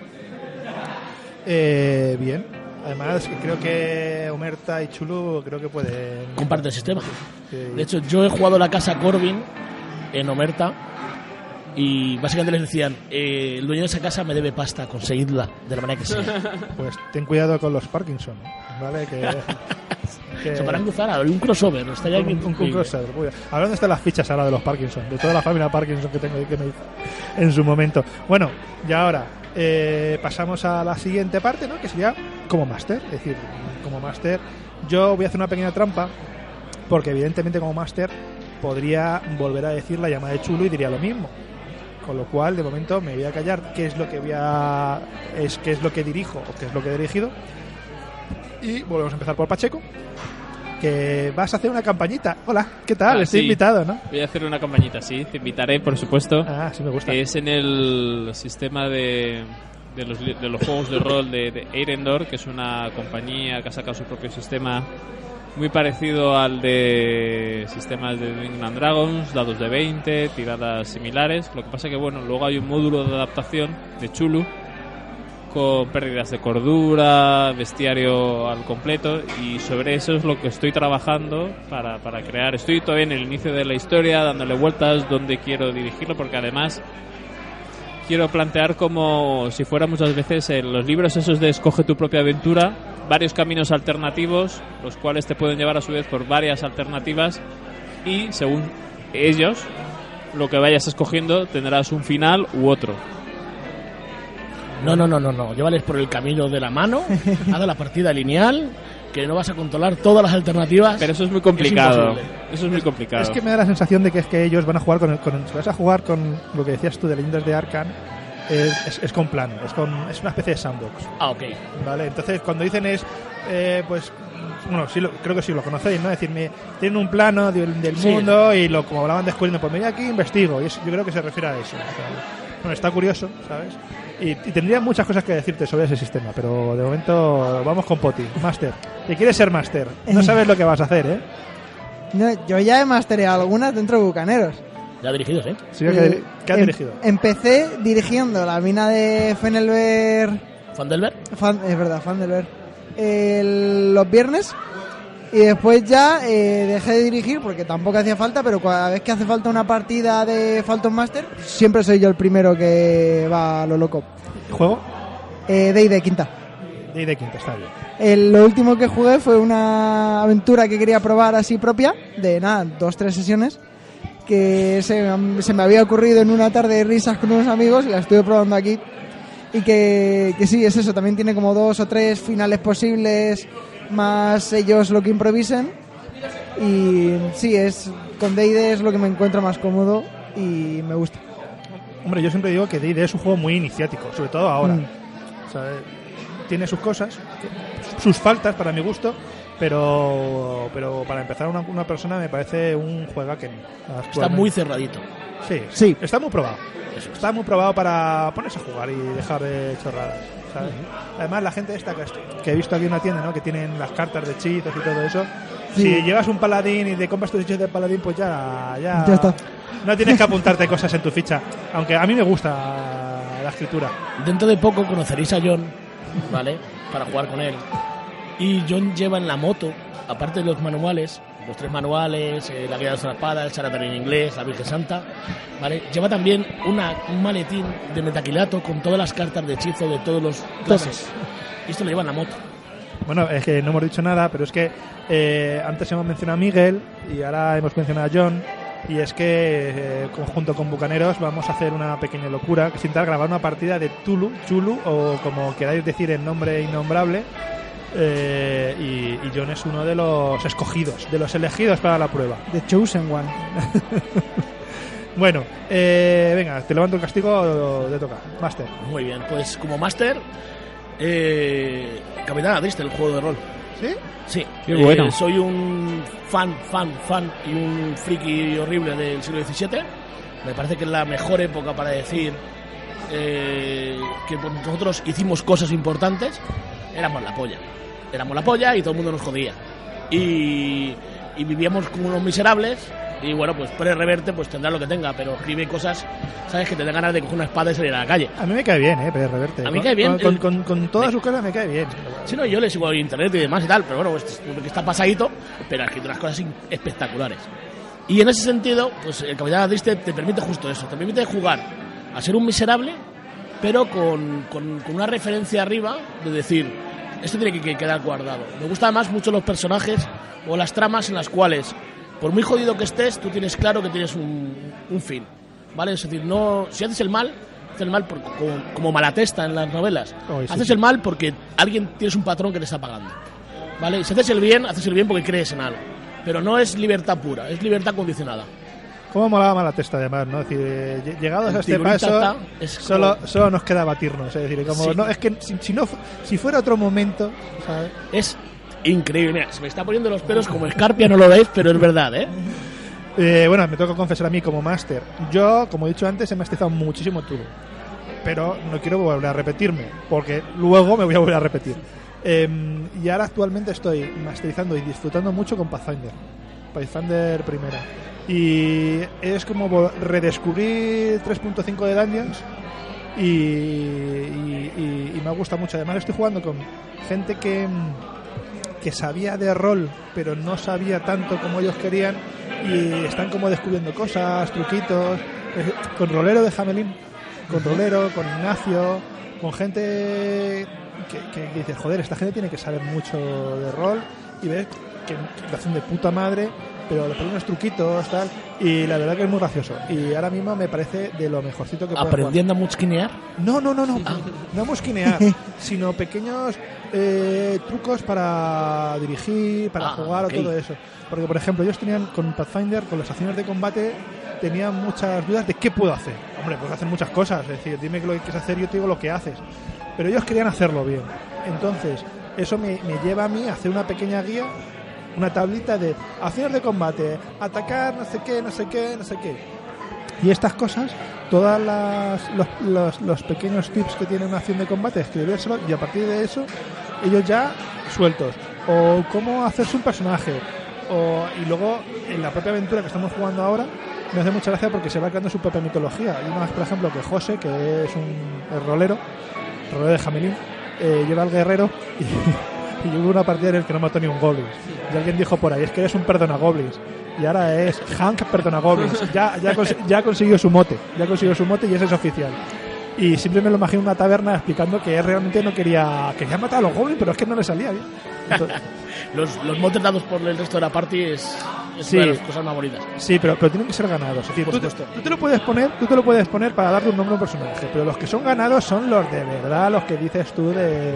Bien. Además, creo que Omerta y Chulu creo que pueden... Comparte el sistema. Sí. De hecho, yo he jugado la casa Corbin en Omerta, y básicamente les decían, el dueño de esa casa me debe pasta, conseguidla de la manera que sea. Pues ten cuidado con los Parkinson, ¿vale? Se van a cruzar, hay un crossover. Está ya un crossover. A ver dónde están las fichas ahora de los Parkinson, de toda la familia Parkinson que tengo y que me hizo en su momento. Bueno, y ahora pasamos a la siguiente parte, ¿no? Que sería como máster. Es decir, como máster yo voy a hacer una pequeña trampa, porque evidentemente como máster podría volver a decir la llamada de Chulo y diría lo mismo. Con lo cual, de momento, me voy a callar qué es lo que qué es lo que dirijo o qué es lo que he dirigido. Y volvemos a empezar por Pacheco, que vas a hacer una campaña. Hola, ¿qué tal? Estoy invitado, ¿no? Voy a hacer una campañita, sí. Te invitaré, por supuesto. Ah, sí me gusta. Es en el sistema de los juegos de rol de Eirendor, que es una compañía que ha sacado su propio sistema muy parecido al de sistemas de Dungeons and Dragons, dados de 20, tiradas similares. Lo que pasa que, bueno, luego hay un módulo de adaptación de Chulu con pérdidas de cordura, bestiario al completo, y sobre eso es lo que estoy trabajando para crear. Estoy todavía en el inicio de la historia, dándole vueltas donde quiero dirigirlo, porque además quiero plantear como si fuera muchas veces los libros esos de Escoge tu propia aventura, varios caminos alternativos, los cuales te pueden llevar a su vez por varias alternativas, y según ellos, lo que vayas escogiendo tendrás un final u otro. No. Llévales por el camino de la mano, haz la partida lineal, que no vas a controlar todas las alternativas. Pero eso es muy complicado. Eso es muy complicado. Es que me da la sensación de que es que ellos van a jugar si vas a jugar con lo que decías tú de Leyendas de Arcan, es con plan, es una especie de sandbox. Ah, ok. Vale, entonces cuando dicen pues bueno, sí, creo que sí lo conocéis, ¿no? Es decir, tienen un plano del mundo y como hablaban descubriendo, pues me voy aquí investigo, y yo creo que se refiere a eso. O sea, bueno, está curioso, ¿sabes? Y tendría muchas cosas que decirte sobre ese sistema, pero de momento vamos con Poti. Máster, que quieres ser máster, no sabes lo que vas a hacer, ¿eh? No, yo ya he mastereado algunas dentro de Bucaneros. Ya dirigidos, ¿eh? Sí, ¿qué has dirigido? Empecé dirigiendo la mina de Fenelver. ¿Fandelver? Es verdad, Fandelver. Los viernes. Y después ya dejé de dirigir porque tampoco hacía falta, pero cada vez que hace falta una partida de Phantom Master, siempre soy yo el primero que va a lo loco. ¿Juego? D&D Quinta. D&D Quinta, está bien. Lo último que jugué fue una aventura que quería probar así propia, de 2-3 sesiones, que se me había ocurrido en una tarde de risas con unos amigos y la estuve probando aquí. Y que sí, es eso, también tiene como 2 o 3 finales posibles, más ellos lo que improvisen. Y sí, con D&D es lo que me encuentro más cómodo y me gusta. Hombre, yo siempre digo que D&D es un juego muy iniciático, sobre todo ahora. O sea, tiene sus cosas, sus faltas para mi gusto, pero para empezar una persona me parece un juegaken. Está muy cerradito. Sí, está muy probado. Está muy probado para ponerse a jugar y dejar de chorradas, ¿sabes? Además, la gente esta que he visto aquí en una tienda, ¿no? Que tienen las cartas de hechizos y todo eso. Sí. Si llevas un paladín y te compras tus hechizos de paladín, pues ya está. No tienes que apuntarte cosas en tu ficha. Aunque a mí me gusta la escritura. Dentro de poco conoceréis a John, ¿vale? Para jugar con él. Y John lleva en la moto, aparte de los manuales, los 3 manuales, la guía de la espada, el Charatan en inglés, la Virgen Santa, ¿vale? Lleva también un maletín de metaquilato con todas las cartas de hechizo de todos los clases. Y esto lo lleva en la moto. Bueno, es que no hemos dicho nada, pero es que antes hemos mencionado a Miguel y ahora hemos mencionado a John. Y es que junto con Bucaneros vamos a hacer una pequeña locura, que es intentar grabar una partida de Chulu, o como queráis decir el nombre innombrable. Y John es uno de los escogidos, de los elegidos para la prueba. The Chosen One. Bueno, venga, te levanto el castigo, te toca. Máster. Muy bien, pues como máster, Capitán Adriste, el juego de rol. ¿Sí? Sí, qué bueno. Soy un fan y un friki horrible del siglo XVII. Me parece que es la mejor época para decir que nosotros hicimos cosas importantes. Éramos la polla y todo el mundo nos jodía. Y vivíamos como unos miserables. Y bueno, pues Pérez Reverte pues tendrá lo que tenga, pero escribe cosas, ¿sabes? Que te dan ganas de coger una espada y salir a la calle. A mí me cae bien, Pérez Reverte. A mí me cae bien. Con todas sus cosas me cae bien. Sí, no, yo le sigo a internet y demás y tal, pero bueno, pues está pasadito, pero ha escrito unas cosas espectaculares. Y en ese sentido, pues el Capitán Adriste te permite justo eso, te permite jugar a ser un miserable, pero con una referencia arriba de decir, esto tiene que quedar guardado. Me gustan además mucho los personajes o las tramas en las cuales, por muy jodido que estés, tú tienes claro que tienes un fin, ¿vale? Es decir, no, si haces el mal como Malatesta en las novelas. Haces el mal porque tienes un patrón que te está pagando, ¿vale? Y si haces el bien porque crees en algo. Pero no es libertad pura, es libertad condicionada. Cómo molaba Malatesta, además, ¿no? Es decir, llegados a este paso, solo nos queda batirnos. Es decir, como, sí. No, es que si fuera otro momento, ¿sabes? Es increíble. Mira, se me está poniendo los pelos como escarpia, no lo veis, pero es verdad, ¿eh? Bueno, me toca confesar a mí como máster. Yo, como he dicho antes, he masterizado muchísimo Tulu. Pero no quiero volver a repetirme, porque luego me voy a volver a repetir. Y ahora actualmente estoy masterizando y disfrutando mucho con Pathfinder primera. Y es como redescubrir 3.5 de Dungeons y me gusta mucho. Además estoy jugando con gente que sabía de rol pero no sabía tanto como ellos querían y están como descubriendo cosas, truquitos, con Rolero de Hamelin, con Rolero, con Ignacio, con gente que dices, joder, esta gente tiene que saber mucho de rol, y ves que lo hacen de puta madre, pero le ponen unos truquitos, tal, y la verdad que es muy gracioso. Y ahora mismo me parece de lo mejorcito que puedo jugar. ¿Aprendiendo a musquinear? No musquinear, sino pequeños trucos para dirigir, para jugar, okay, o todo eso. Porque, por ejemplo, ellos tenían con Pathfinder, con las acciones de combate, tenían muchas dudas de qué puedo hacer. Hombre, puedes hacer muchas cosas, es decir, dime lo que quieres hacer, yo te digo lo que haces. Pero ellos querían hacerlo bien. Entonces, eso me lleva a mí a hacer una pequeña guía, una tablita de acciones de combate, atacar, no sé qué. Y estas cosas, todas los pequeños tips que tiene una acción de combate, escribírselo, y a partir de eso, ellos ya sueltos. O cómo hacerse un personaje. Y luego, en la propia aventura que estamos jugando ahora, me hace mucha gracia porque se va creando su propia mitología. Hay una vez, por ejemplo, que José, que es el rolero de Hamelin, lleva al guerrero y hubo una partida en el que no mató ni un goblin. Y alguien dijo por ahí, es que eres un perdona goblins. Y ahora es Hank perdona goblins. Ya consiguió su mote. Y ese es oficial. Y siempre me lo imagino en una taberna explicando que realmente no quería matar a los goblins, pero es que no le salía bien. Entonces, los motes dados por el resto de la party es sí, una de las cosas más bonitas. Sí, pero tienen que ser ganados. Es decir, tú te lo puedes poner para darle un nombre a un personaje, pero los que son ganados son los de verdad, los que dices tú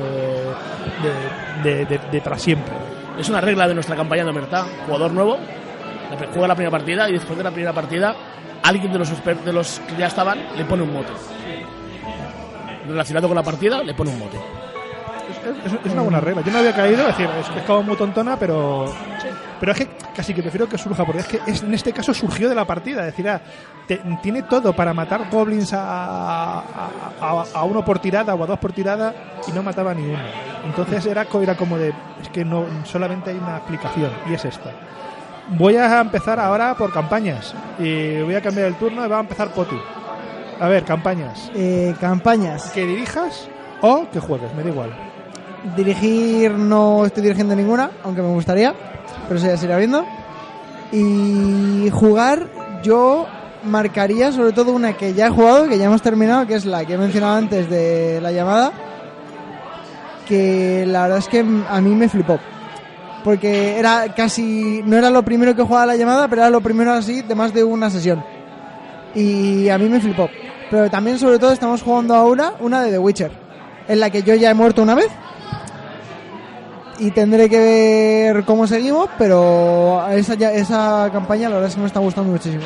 de tras siempre. Es una regla de nuestra campaña de Omertá. Jugador nuevo juega la primera partida y después de la primera partida alguien de los que ya estaban le pone un mote. Relacionado con la partida le pone un mote. Es una buena regla. Yo no había caído, es decir, es como muy tontona, pero es que casi que prefiero que surja, porque es que en este caso surgió de la partida. Es decir, tiene todo para matar goblins a uno por tirada o a dos por tirada y no mataba ni uno. Entonces era como de, es que no solamente hay una explicación y es esta. Voy a empezar ahora por campañas y voy a cambiar el turno y va a empezar Poti. A ver, campañas. Campañas. Que dirijas o que juegues, me da igual. Dirigir no estoy dirigiendo ninguna, aunque me gustaría, pero eso ya se irá viendo. Y jugar, yo marcaría sobre todo una que ya he jugado, que ya hemos terminado, que es la que he mencionado antes de la llamada, que la verdad es que a mí me flipó. Porque era casi, no era lo primero que jugaba la llamada, pero era lo primero así de más de una sesión. Y a mí me flipó. Pero también, sobre todo, estamos jugando ahora una de The Witcher, en la que yo ya he muerto una vez. Y tendré que ver cómo seguimos, pero esa campaña la verdad es que me está gustando muchísimo.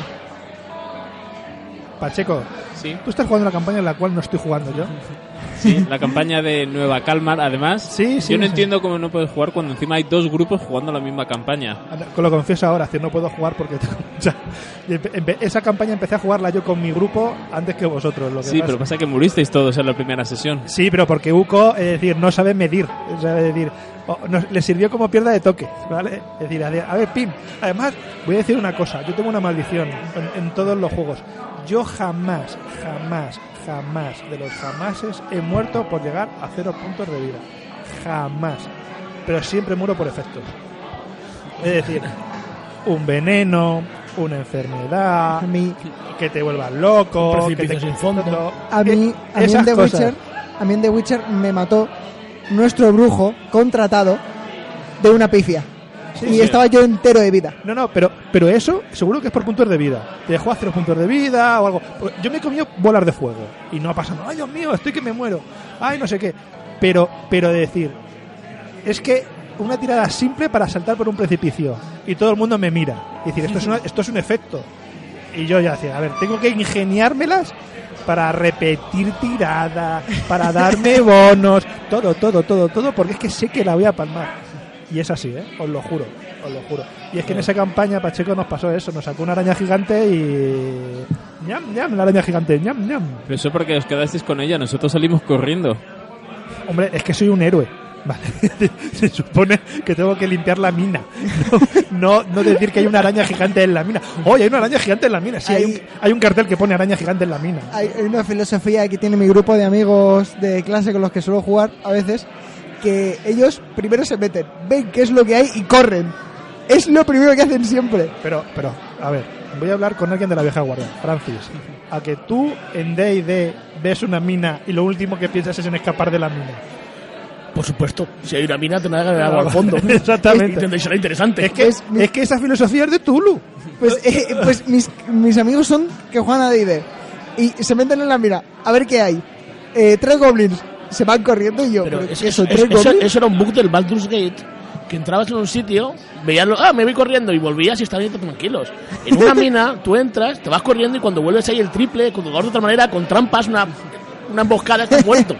Pacheco, Sí. tú estás jugando la campaña en la cual no estoy jugando yo. Sí, la campaña de Nueva Calmar, además. Sí, yo no sí. entiendo cómo no puedes jugar cuando encima hay dos grupos jugando la misma campaña. Lo confieso ahora, es decir, no puedo jugar porque esa campaña empecé a jugarla yo con mi grupo antes que vosotros. Lo que Sí, pero pasa que muristeis todos en la primera sesión. Sí, pero porque Uco, es decir, no sabe medir. Es decir, le sirvió como pierda de toque, ¿vale? Es decir, a ver, Pim. Además, voy a decir una cosa. Yo tengo una maldición en todos los juegos. Yo jamás de los jamases he muerto por llegar a 0 puntos de vida. Jamás. Pero siempre muero por efectos. Es decir, un veneno, una enfermedad, A mí que te vuelvas loco, Un que precipicio te sin fondo. A mí esas cosas. en The Witcher me mató nuestro brujo contratado de una pifia. Y sí. estaba yo entero de vida. No, pero eso seguro que es por puntos de vida. Te dejó a 0 puntos de vida o algo. Yo me he comido bolas de fuego y no ha pasado. Ay, Dios mío, estoy que me muero. Ay, no sé qué. Pero de decir, es que una tirada simple para saltar por un precipicio y todo el mundo me mira. Y decir, esto es un efecto. Y yo ya decía, a ver, tengo que ingeniármelas para repetir tirada, para darme bonos, todo, porque es que sé que la voy a palmar. Y es así, os lo juro. Y es que en esa campaña Pacheco nos pasó eso, nos sacó una araña gigante y... ¡Ñam! La araña gigante, ¡ñam! Pero eso porque os quedasteis con ella, nosotros salimos corriendo. Hombre, es que soy un héroe. Vale, se supone que tengo que limpiar la mina. No decir que hay una araña gigante en la mina. Oye, hay una araña gigante en la mina. Sí, hay un cartel que pone araña gigante en la mina. Hay una filosofía que tiene mi grupo de amigos de clase con los que suelo jugar a veces, que ellos primero se meten, ven qué es lo que hay y corren. Es lo primero que hacen siempre. Pero, a ver, voy a hablar con alguien de la vieja guardia. Francis, a que tú en D&D ves una mina y lo último que piensas es en escapar de la mina. Por supuesto, si hay una mina tendrá que haber algo al fondo. Exactamente. Y será interesante. Es que esa filosofía es de Tulu. Pues mis amigos son que juegan a D&D y se meten en la mina a ver qué hay. 3 goblins se van corriendo y yo, Pero ¿pero es- qué eso, son, 3 goblins? eso era un bug del Baldur's Gate, que entrabas en un sitio, veías me voy corriendo y volvías y estaban tranquilos. En una mina tú entras, te vas corriendo y cuando vuelves hay el triple, con de otra manera, con trampas, una emboscada, estás muerto.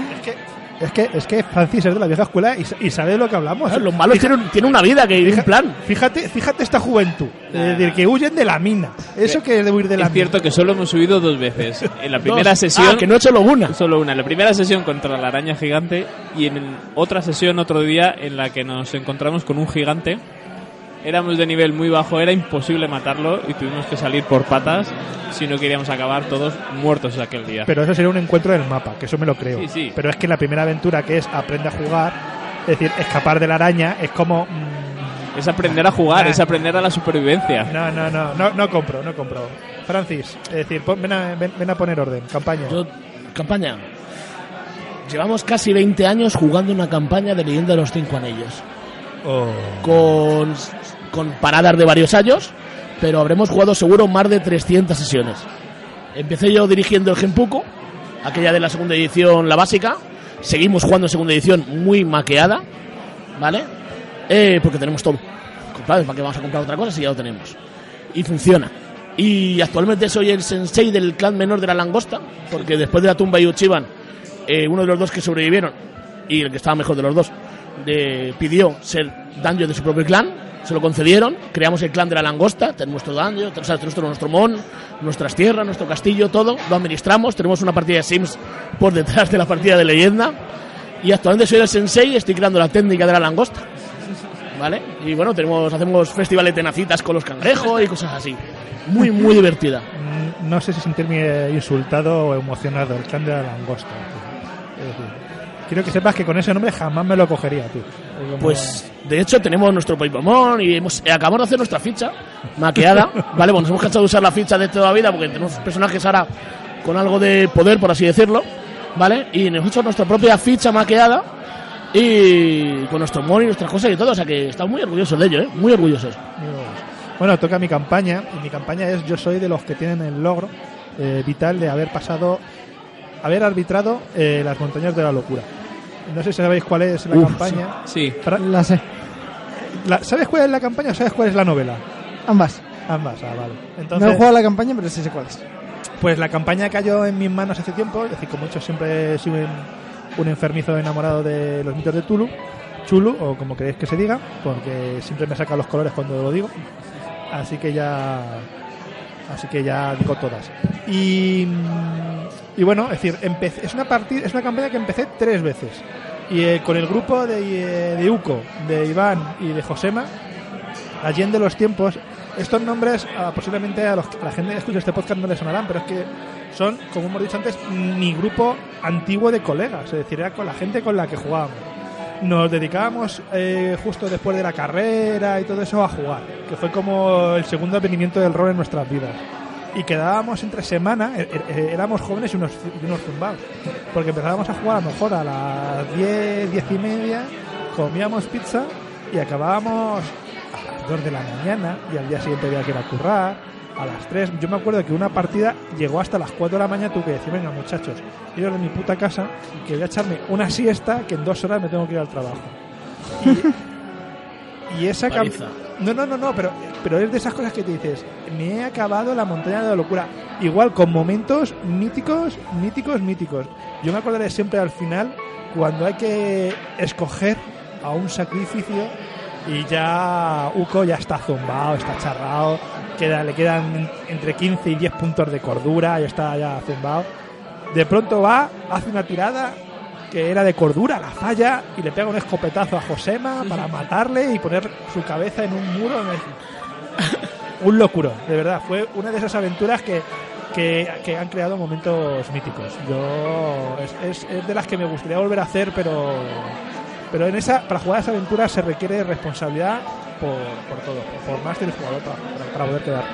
Es que Francis es de la vieja escuela y sabe de lo que hablamos. Los malos tienen una vida, que un plan. Fíjate esta juventud. Es decir, que huyen de la mina. Eso que es de huir de la Es cierto mina. que solo hemos subido 2 veces. En la primera sesión... Que no he hecho una. Solo una. En la primera sesión contra la araña gigante y en otra sesión, otro día, en la que nos encontramos con un gigante. Éramos de nivel muy bajo, era imposible matarlo y tuvimos que salir por patas si no queríamos acabar todos muertos aquel día. Pero eso sería un encuentro del mapa, que eso me lo creo. Sí, sí. Pero es que la primera aventura, que es aprende a jugar, es decir, escapar de la araña, es como... Es aprender a jugar, es aprender a la supervivencia. No compro. Francis, es decir, ven a poner orden, campaña. Campaña. Llevamos casi 20 años jugando una campaña de Leyenda de los 5 Anillos. Con paradas de varios años, pero habremos jugado seguro más de 300 sesiones. Empecé yo dirigiendo el Genpuku, aquella de la segunda edición, la básica. Seguimos jugando en segunda edición muy maqueada, ¿vale? Porque tenemos todo. ¿Para qué vamos a comprar otra cosa si ya lo tenemos? Y funciona. Y actualmente soy el sensei del clan menor de la langosta, porque después de la tumba de Uchiban, uno de los 2 que sobrevivieron y el que estaba mejor de los dos pidió ser dungeon de su propio clan, se lo concedieron, creamos el clan de la langosta, tenemos nuestro dungeon, tenemos nuestro mon, nuestras tierras, nuestro castillo, todo, lo administramos, tenemos una partida de Sims por detrás de la partida de leyenda, y actualmente soy el sensei y estoy creando la técnica de la langosta, ¿vale? Y bueno, hacemos festivales de nacitas con los cangrejos y cosas así, muy divertida. No sé si sentirme insultado o emocionado, el clan de la langosta. Es decir, quiero que sepas que con ese nombre jamás me lo cogería, tú. Pues, de hecho, tenemos nuestro Pokémon y acabamos de hacer nuestra ficha maqueada, ¿vale? Bueno, nos hemos cansado de usar la ficha de toda la vida porque tenemos personajes ahora con algo de poder, por así decirlo, ¿vale? Y nos hemos hecho nuestra propia ficha maqueada y con nuestro mon y nuestras cosas y todo, o sea que estamos muy orgullosos de ello, ¿eh? Muy orgullosos. Bueno, toca mi campaña, y mi campaña es: yo soy de los que tienen el logro vital de haber arbitrado las montañas de la locura. No sé si sabéis cuál es la campaña. Sí. La sé. ¿Sabes cuál es la campaña o sabes cuál es la novela? Ambas. Ambas, vale. Entonces, No he jugado la campaña, pero sí sé cuál es. pues la campaña cayó en mis manos hace tiempo. Es decir, como mucho siempre he sido un enfermizo enamorado de los mitos de Chulu, o como queréis que se diga, porque siempre me saca los colores cuando lo digo. Así que ya digo todas. Y bueno, es decir, es una campaña que empecé 3 veces. Y con el grupo de Uco, de Iván y de Josema, Allende los tiempos, estos nombres posiblemente a la gente que escucha este podcast no les sonarán, pero es que son, como hemos dicho antes, mi grupo antiguo de colegas, es decir, era con la gente con la que jugábamos. Nos dedicábamos justo después de la carrera y todo eso a jugar, que fue como el segundo advenimiento del rol en nuestras vidas. Y quedábamos entre semana, éramos jóvenes y unos zumbados, porque empezábamos a jugar a lo mejor a las 10, 10 y media, comíamos pizza y acabábamos a las 2 de la mañana, y al día siguiente había que ir a currar a las 3. Yo me acuerdo que una partida llegó hasta las 4 de la mañana, tuve que decir: venga muchachos, iros de mi puta casa, que voy a echarme una siesta, que en 2 horas me tengo que ir al trabajo. Y esa No, pero es de esas cosas que te dices: me he acabado la montaña de la locura. Igual con momentos míticos. Yo me acordaré siempre al final, cuando hay que escoger a un sacrificio y ya Uco ya está zumbado, está charrado, le quedan entre 15 y 10 puntos de cordura, ya está ya zumbado. De pronto hace una tirada que era de cordura, la falla, y le pega un escopetazo a Josema para matarle y poner su cabeza en un muro. Un locuro, de verdad. Fue una de esas aventuras que han creado momentos míticos. Es de las que me gustaría volver a hacer, pero para jugar a esa aventura se requiere responsabilidad por todo, por máster y jugador para poder quedar.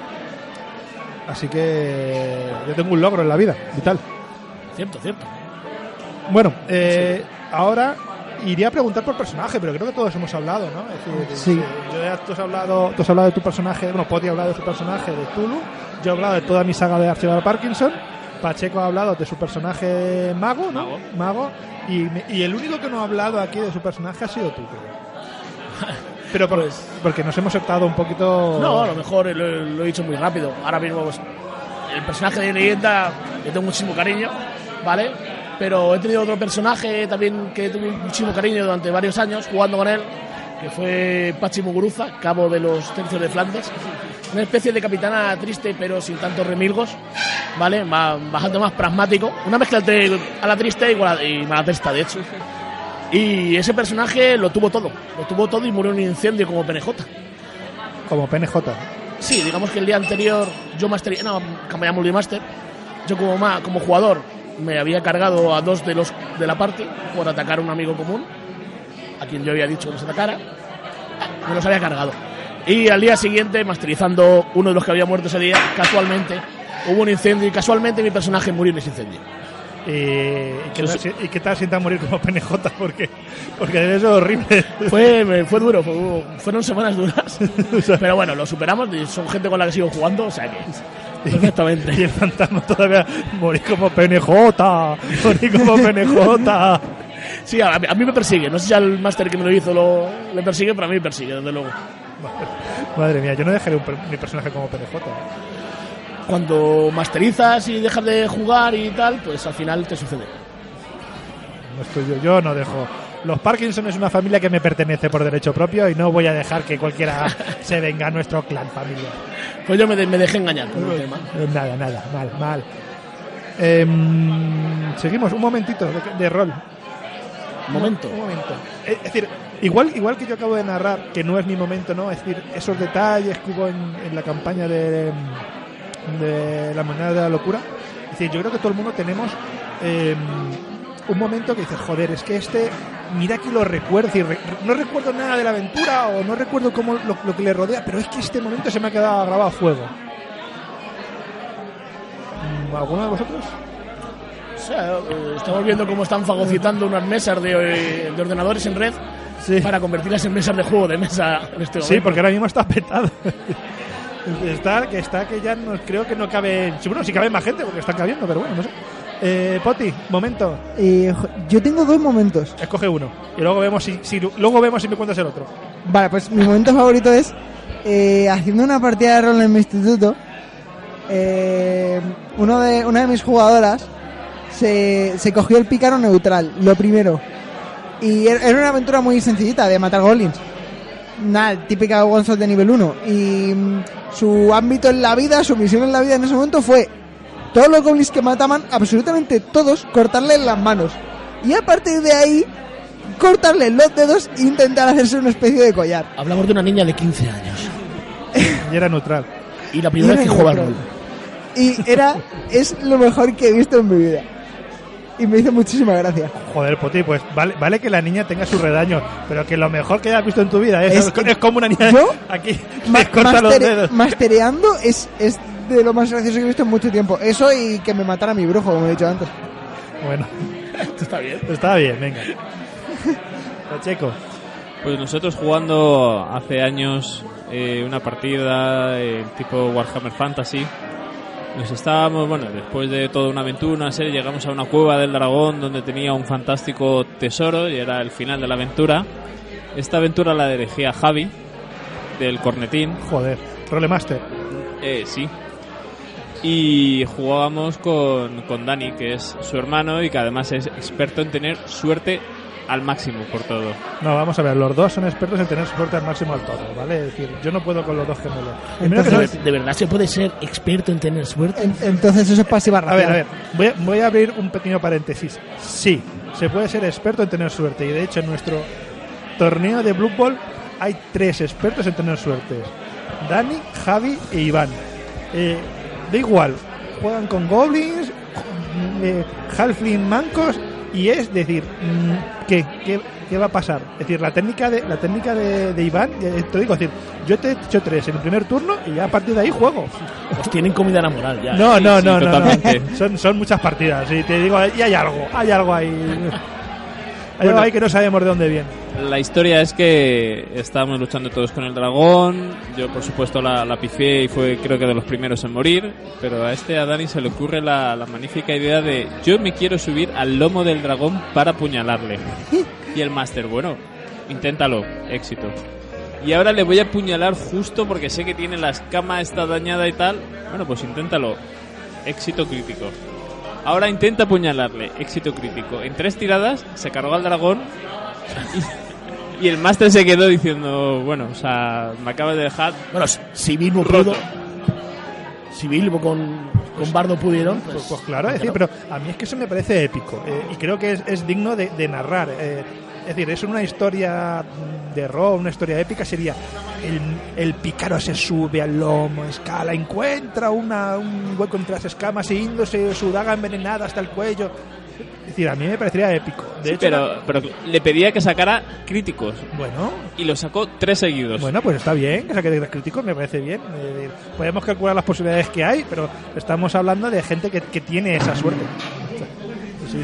Así que yo tengo un logro en la vida, vital. Cierto. Bueno, ahora iría a preguntar por personaje, pero creo que todos hemos hablado, ¿no? Es decir, sí. Tú has hablado de tu personaje, bueno, Poti ha hablado de su personaje de Tulu, yo he hablado de toda mi saga de Archivar Parkinson, Pacheco ha hablado de su personaje Mago, ¿no? Mago. Y el único que no ha hablado aquí de su personaje ha sido tú, creo. Pero porque nos hemos optado un poquito... No, a lo mejor lo he dicho muy rápido. Ahora mismo, pues, el personaje de leyenda le tengo muchísimo cariño, ¿vale? Pero he tenido otro personaje también que tuve muchísimo cariño durante varios años jugando con él, que fue Pachi Muguruza, cabo de los tercios de Flandes. Una especie de capitana triste, pero sin tantos remilgos, ¿vale? Bastante más pragmático. Una mezcla entre a la triste y Malatesta, de hecho. Y ese personaje lo tuvo todo y murió en un incendio como PNJ. Como PNJ. Sí, digamos que el día anterior yo campaña multimaster. Yo como jugador me había cargado a 2 de la party por atacar a un amigo común, a quien yo había dicho que nos atacara. Me los había cargado. Y al día siguiente, masterizando uno de los que había muerto ese día, casualmente hubo un incendio y casualmente mi personaje murió en ese incendio. ¿Y qué tal sienta morir como PNJ? Porque debe ser horrible. Fue duro, fueron semanas duras. Pero bueno, lo superamos y son gente con la que sigo jugando, o sea que perfectamente. Y el fantasma todavía morí como PNJ. Sí, a mí me persigue. No sé si al máster que me lo hizo le persigue, pero a mí me persigue, desde luego. Madre mía, yo no dejaré mi personaje como PNJ. Cuando masterizas y dejas de jugar y tal, pues al final te sucede. no es tuyo. Yo no dejo. Los Parkinson es una familia que me pertenece por derecho propio y no voy a dejar que cualquiera se venga a nuestro clan familiar. Pues yo me dejé engañar con el tema. Nada, mal. Seguimos, un momentito de rol. Un momento. Es decir, igual que yo acabo de narrar, que no es mi momento, ¿no? Es decir, esos detalles que hubo en la campaña de la moneda de la locura. Es decir, yo creo que todo el mundo tenemos un momento que dice, joder, es que mira que lo recuerdo, es decir, no recuerdo nada de la aventura o no recuerdo cómo lo que le rodea, pero es que este momento se me ha quedado grabado a fuego. ¿Alguno de vosotros? O sea, estamos viendo cómo están fagocitando unas mesas de ordenadores en red para convertirlas en mesas de juego de mesa en este momento. Sí, porque ahora mismo está petado. que ya no, creo que no cabe. Bueno, sí cabe más gente porque están cabiendo, pero bueno, no sé. Poti, momento. Yo tengo 2 momentos. Escoge uno y luego vemos si me cuentas el otro. Vale, pues mi momento favorito es haciendo una partida de rol en mi instituto. Una de mis jugadoras se cogió el pícaro neutral, lo primero. Y era una aventura muy sencillita de matar goblins. Nada, típica one shot de nivel 1. Y su ámbito en la vida, su misión en la vida en ese momento fue todos los goblins que mataban, absolutamente todos, cortarles las manos. Y a partir de ahí, cortarles los dedos e intentar hacerse una especie de collar. Hablamos de una niña de 15 años. Y era neutral. Y la primera vez que jugaba al rol. Y es lo mejor que he visto en mi vida. Y me hizo muchísima gracia. Joder, Poti, pues vale que la niña tenga su redaño, pero que lo mejor que hayas visto en tu vida es como una niña aquí corta los dedos. Mastereando es de lo más gracioso que he visto en mucho tiempo. Eso y que me matara mi brujo, como he dicho antes. Bueno, esto está bien. Está bien, venga. Pacheco. Pues nosotros jugando hace años una partida tipo Warhammer Fantasy. Nos estábamos, después de toda una aventura, una serie, llegamos a una cueva del dragón donde tenía un fantástico tesoro y era el final de la aventura. Esta aventura la dirigía Javi, del Cornetín. Joder, Rolemaster. Sí. Y jugábamos con Dani, que es su hermano y que además es experto en tener suerte al máximo por todo. No, vamos a ver, los dos son expertos en tener suerte al máximo al todo, ¿vale? Es decir, yo no puedo con los dos gemelos. Entonces, ¿de verdad se puede ser experto en tener suerte? Entonces eso es pasiva racial. A ver, voy a abrir un pequeño paréntesis. Sí, se puede ser experto en tener suerte y de hecho en nuestro torneo de Blood Bowl hay 3 expertos en tener suerte. Dani, Javi e Iván. Da igual, juegan con goblins, halfling mancos. Y es decir, ¿qué va a pasar? Es decir, la técnica de Iván, te digo, es decir, yo te he hecho 3 en el primer turno y ya a partir de ahí juego. Pues tienen comida la moral ya. No, totalmente. Son muchas partidas, y te digo, y hay algo ahí. Hay algo ahí que no sabemos de dónde viene. La historia es que estábamos luchando todos con el dragón. Yo, por supuesto, la pifié y fue, creo que, de los primeros en morir. Pero a Dani se le ocurre la magnífica idea de: yo me quiero subir al lomo del dragón para apuñalarle. Y el máster, bueno, inténtalo, éxito. Y ahora le voy a apuñalar justo porque sé que tiene la escama está dañada y tal. Bueno, pues inténtalo, éxito crítico. Ahora intenta apuñalarle, éxito crítico. En 3 tiradas se cargó al dragón y el máster se quedó diciendo, bueno, o sea, me acabas de dejar. Bueno, si Bilbo pudo, si Bilbo con Bardo pudieron, pues claro, es decir, pero a mí es que eso me parece épico y creo que es digno de narrar. Es decir, es una historia de rol, una historia épica, sería el pícaro se sube al lomo, escala, encuentra un hueco entre las escamas, siguiéndose su daga envenenada hasta el cuello. Es decir, a mí me parecería épico. De hecho, pero le pedía que sacara críticos. Bueno. Y lo sacó 3 seguidos. Bueno, pues está bien que saque 3 críticos, me parece bien. Podemos calcular las posibilidades que hay, pero estamos hablando de gente que tiene esa suerte. Sí.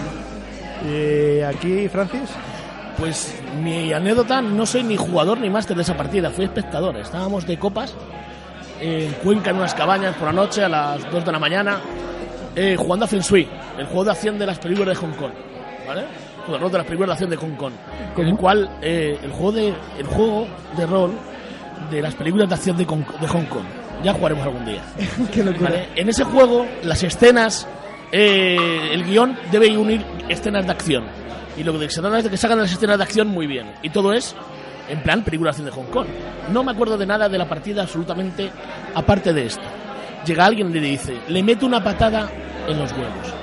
Aquí, Francis. Pues mi anécdota, no soy ni jugador ni máster de esa partida, fui espectador. Estábamos de copas en Cuenca, en unas cabañas por la noche a las 2 de la mañana, jugando a Feng Shui, el juego de acción de las películas de Hong Kong, ¿vale? El rol de las películas de acción de Hong Kong, con el cual el juego de rol de las películas de acción de Hong Kong. Ya jugaremos algún día. Qué locura. ¿Vale? En ese juego las escenas, el guión debe unir escenas de acción. Y lo que se trata es de que sacan las escenas de acción muy bien. Y todo es en plan película de acción de Hong Kong. No me acuerdo de nada de la partida absolutamente aparte de esto. Llega alguien y le dice, le mete una patada en los huevos.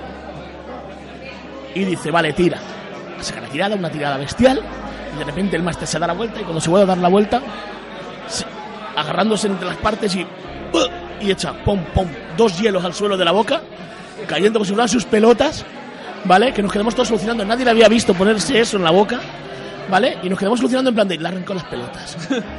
Y dice, vale, tira. Saca la tirada, una tirada bestial. Y de repente el máster se da la vuelta y cuando se vuelve a dar la vuelta, agarrándose entre las partes y echa, pom, pom, 2 hielos al suelo de la boca, cayendo como si fueran sus pelotas, ¿vale? Que nos quedamos todos solucionando. Nadie le había visto ponerse eso en la boca, ¿vale? Y nos quedamos solucionando en plan de, le arrancó las pelotas.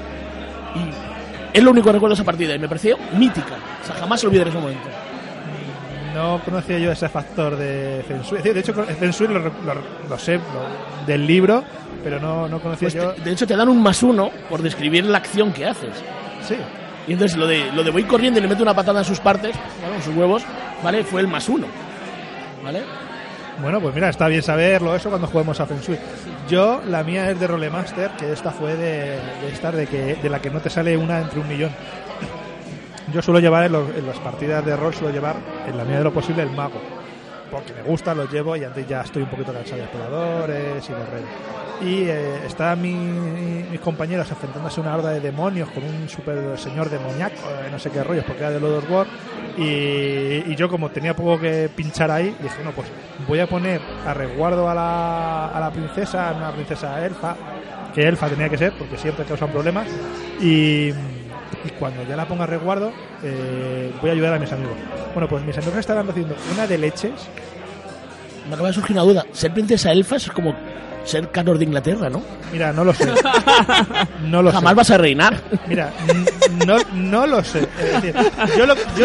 Y es lo único que recuerdo de esa partida y me pareció mítica. O sea, jamás olvidaré ese momento. No conocía yo ese factor de Feng Shui. De hecho, el Feng Shui lo sé del libro, pero no conocía Pues yo. de hecho, te dan un +1 por describir la acción que haces. Sí. Y entonces lo de voy corriendo y le meto una patada en sus partes, bueno, en sus huevos, ¿vale? Fue el +1. ¿Vale? Bueno, pues mira, está bien saberlo eso cuando juguemos a Feng Shui. Yo, la mía es de Rolemaster, que esta fue de la que no te sale una entre 1.000.000. Yo suelo llevar en las partidas de rol, suelo llevar en la medida de lo posible el mago. Porque me gusta, los llevo y antes ya estoy un poquito cansado de exploradores y de rey. Y están mis compañeros enfrentándose a una horda de demonios con un super señor demoníaco, no sé qué rollos, porque era de Lord of War. Y yo, como tenía poco que pinchar ahí, dije, bueno, pues voy a poner a resguardo a la princesa, una princesa elfa, que elfa tenía que ser, porque siempre causan problemas. Y cuando ya la ponga a resguardo, voy a ayudar a mis amigos. Bueno, pues mis amigos estarán haciendo una de leches. Me acaba de surgir una duda. ¿Ser princesa elfa es como ser Canor de Inglaterra, no? Mira, no lo sé. No lo Jamás sé. vas a reinar. Mira, no lo sé. Es decir, yo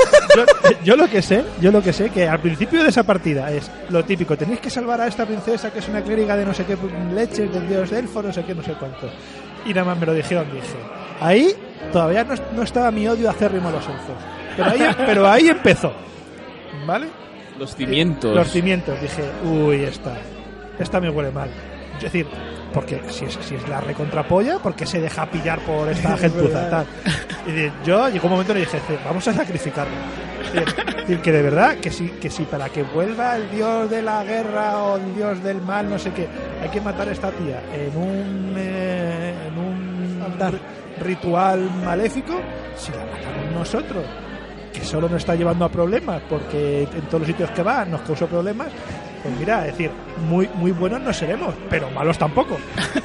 lo que sé que al principio de esa partida es lo típico. Tenéis que salvar a esta princesa que es una clériga de no sé qué leches, del dios elfo, no sé qué, no sé cuánto. Y nada más me lo dijeron, dije. Ahí todavía no estaba mi odio acérrimo a los elfos. Pero ahí empezó. ¿Vale? Los cimientos. Los cimientos. Dije, uy, esta me huele mal. Es decir, porque si es la recontrapolla, ¿por qué se deja pillar por esta gentuza? Tal. Y yo llegó un momento y le dije, vamos a sacrificarlo. Es decir, que de verdad, que si para que vuelva el dios de la guerra o el dios del mal, no sé qué, hay que matar a esta tía en un altar ritual maléfico, si la matamos nosotros, que solo nos está llevando a problemas, porque en todos los sitios que va nos causó problemas, pues mira, es decir, muy buenos no seremos, pero malos tampoco.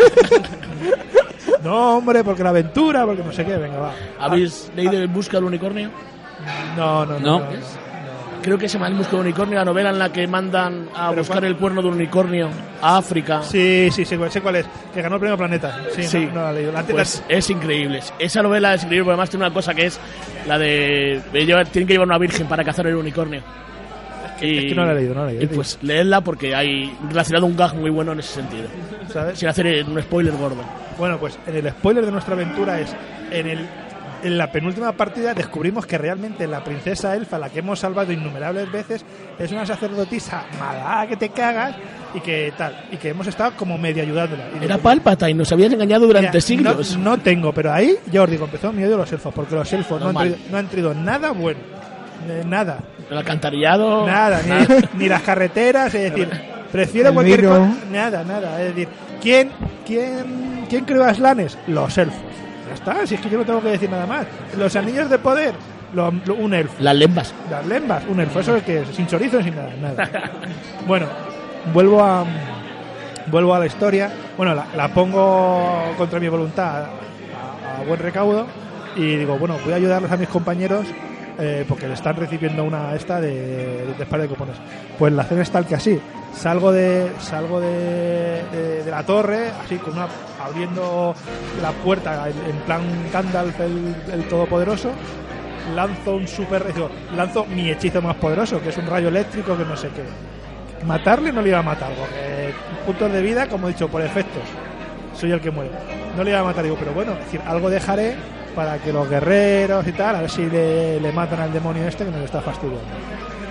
No, hombre, porque la aventura, porque no sé qué, venga, va. ¿Habéis leído En busca del unicornio? No. Creo que se llama En busca del unicornio, la novela en la que mandan a ¿Pero buscar cuál? el cuerno de un unicornio a África. Sí, sé cuál es, que ganó el premio Planeta. Sí. No la he leído. Pues es increíble. Esa novela es increíble porque además tiene una cosa que es la de tienen que llevar una virgen para cazar el unicornio. Es que no la he leído. Y pues leedla porque hay relacionado un gag muy bueno en ese sentido. ¿Sabes? Sin hacer un spoiler gordo. Bueno, pues en el spoiler de nuestra aventura es en la penúltima partida descubrimos que realmente la princesa elfa, la que hemos salvado innumerables veces, es una sacerdotisa mala que te cagas y que tal, y que hemos estado como medio ayudándola. Y Era digo, Pálpatine, nos habían engañado durante mira, siglos. No tengo, pero ahí ya os digo, empezó mi odio a los elfos, porque los elfos no Normal. han traído nada bueno. Nada. El alcantarillado. Nada, ni las carreteras, es decir, prefiero El cualquier vino. cosa. Nada, es decir, ¿quién creó a Slanes? Los elfos. Ya está, si es que yo no tengo que decir nada más. Los anillos de poder, un elfo. Las lembas. Las lembas, un elfo. Eso es que sin chorizo, sin nada. Bueno, vuelvo a la historia. Bueno, la pongo contra mi voluntad a buen recaudo y digo, bueno, voy a ayudarles a mis compañeros porque le están recibiendo una esta de par de cupones. Pues la acción es tal que así salgo de la torre, así con abriendo la puerta en plan Gandalf el todopoderoso, lanzo mi hechizo más poderoso, que es un rayo eléctrico, que no sé qué. Matarle no le iba a matar, porque puntos de vida, como he dicho, por efectos soy el que muere, no le iba a matar, digo, pero bueno, es decir, algo dejaré para que los guerreros y tal, a ver si le matan al demonio este que nos está fastidiando.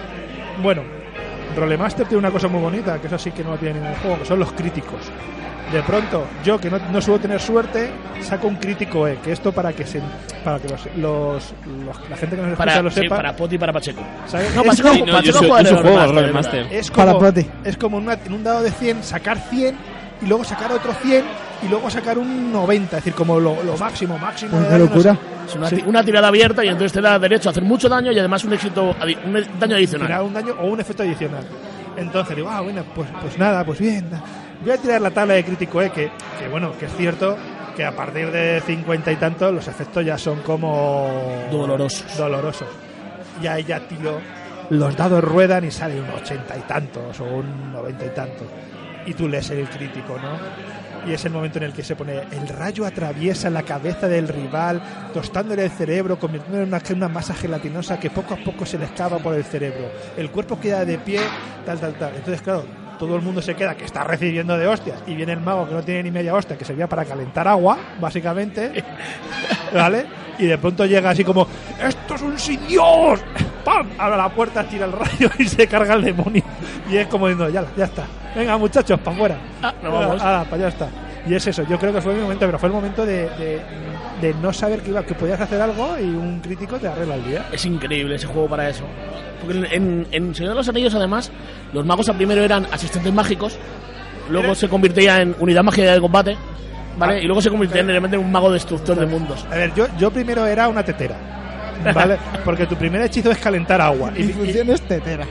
Bueno, Rolemaster tiene una cosa muy bonita, que eso sí que no lo tiene ningún juego, que son los críticos. De pronto, yo que no suelo tener suerte, saco un crítico E, que esto para que la gente que nos escucha lo sepa. para Poti y para Pacheco. ¿Sabes? No, Es Pacheco, como- Pacheco yo juega en el juego al Rolemaster, Rolemaster. Es Para como, Poti. es como en un dado de 100 sacar 100 y luego sacar otro 100 y luego sacar un 90, es decir, como lo máximo Pues de qué daño, locura. no sé. Es una, Sí. una tirada abierta y entonces te da derecho a hacer mucho daño y además un daño adicional. Tirar un daño o un efecto adicional. Entonces digo, bueno, pues nada, pues bien. Voy a tirar la tabla de crítico E, que es cierto que a partir de 50 y tantos los efectos ya son como Dolorosos. Y ahí ya tiro, los dados ruedan y sale un 80 y tantos o un 90 y tantos. Y tú lees el crítico, ¿no? Y es el momento en el que se pone: el rayo atraviesa la cabeza del rival, tostándole el cerebro, convirtiéndolo en una masa gelatinosa que poco a poco se le escapa por el cerebro. El cuerpo queda de pie, tal. Entonces, claro, todo el mundo se queda que está recibiendo de hostias y viene el mago que no tiene ni media hostia, que servía para calentar agua, básicamente, ¿vale? Y de pronto llega así como: ¡esto es un sin Dios! ¡Pam! Abre la puerta, tira el rayo y se carga el demonio. Y es como diciendo: ya está. Venga, muchachos, para afuera. Nos vamos. Para allá está. Y es eso, yo creo que fue mi momento, pero fue el momento de no saber que podías hacer algo y un crítico te arregla el día. Es increíble ese juego para eso. Porque en Señor de los Anillos, además, los magos al primero eran asistentes mágicos, luego se convertía en unidad mágica de combate, ¿vale? Y luego se convertía en un mago destructor de mundos. A ver, yo primero era una tetera, ¿vale? Porque tu primer hechizo es calentar agua. Y función es tetera.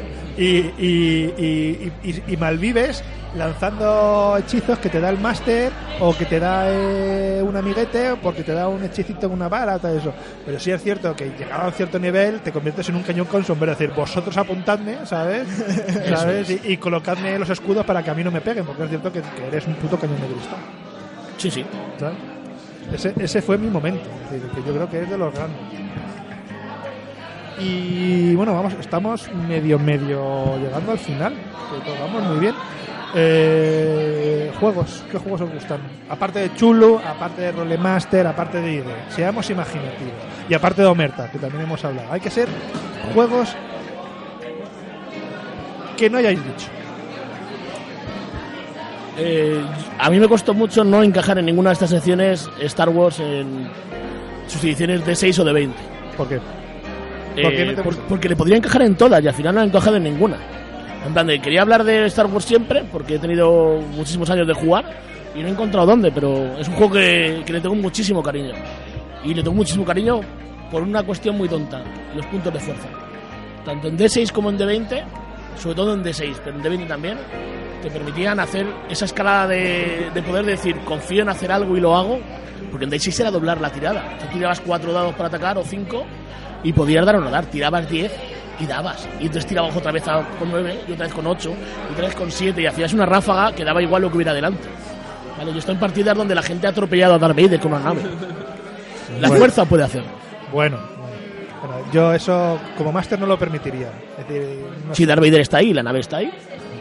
Y malvives lanzando hechizos que te da el máster o que te da un amiguete o porque te da un hechicito con una vara, todo eso. Pero sí es cierto que llegado a un cierto nivel te conviertes en un cañón con sombrero, es decir, vosotros apuntadme, ¿sabes? Y colocadme los escudos para que a mí no me peguen, porque es cierto que eres un puto cañón de cristal, Sí. ¿sabes? Ese fue mi momento, es decir, que yo creo que es de los grandes. Y bueno, estamos medio llegando al final, que vamos muy bien. Juegos, ¿qué juegos os gustan? Aparte de Chulo, aparte de Rolemaster, aparte de IDE, seamos imaginativos. Y aparte de Omerta, que también hemos hablado. Hay que ser juegos que no hayáis dicho. A mí me costó mucho no encajar en ninguna de estas secciones Star Wars en sus ediciones de 6 o de 20. ¿Por qué? ¿Por qué no te gusta? Porque le podría encajar en todas y al final no ha encajado en ninguna. En plan, quería hablar de Star Wars siempre porque he tenido muchísimos años de jugar y no he encontrado dónde, pero es un juego que le tengo muchísimo cariño. Y le tengo muchísimo cariño por una cuestión muy tonta: los puntos de fuerza. Tanto en D6 como en D20, sobre todo en D6, pero en D20 también, te permitían hacer esa escala de poder decir, confío en hacer algo y lo hago, porque en D6 era doblar la tirada. Tú tirabas 4 dados para atacar o 5 y podías dar o no dar, tirabas 10 y dabas, y entonces tirabas otra vez con 9 y otra vez con 8 y otra vez con 7 y hacías una ráfaga que daba igual lo que hubiera delante. Vale, yo estoy en partidas donde la gente ha atropellado a Darth Vader con una nave. La fuerza puede hacer. Bueno, yo eso como máster no lo permitiría. Es decir, no Si Darth Vader está ahí y la nave está ahí.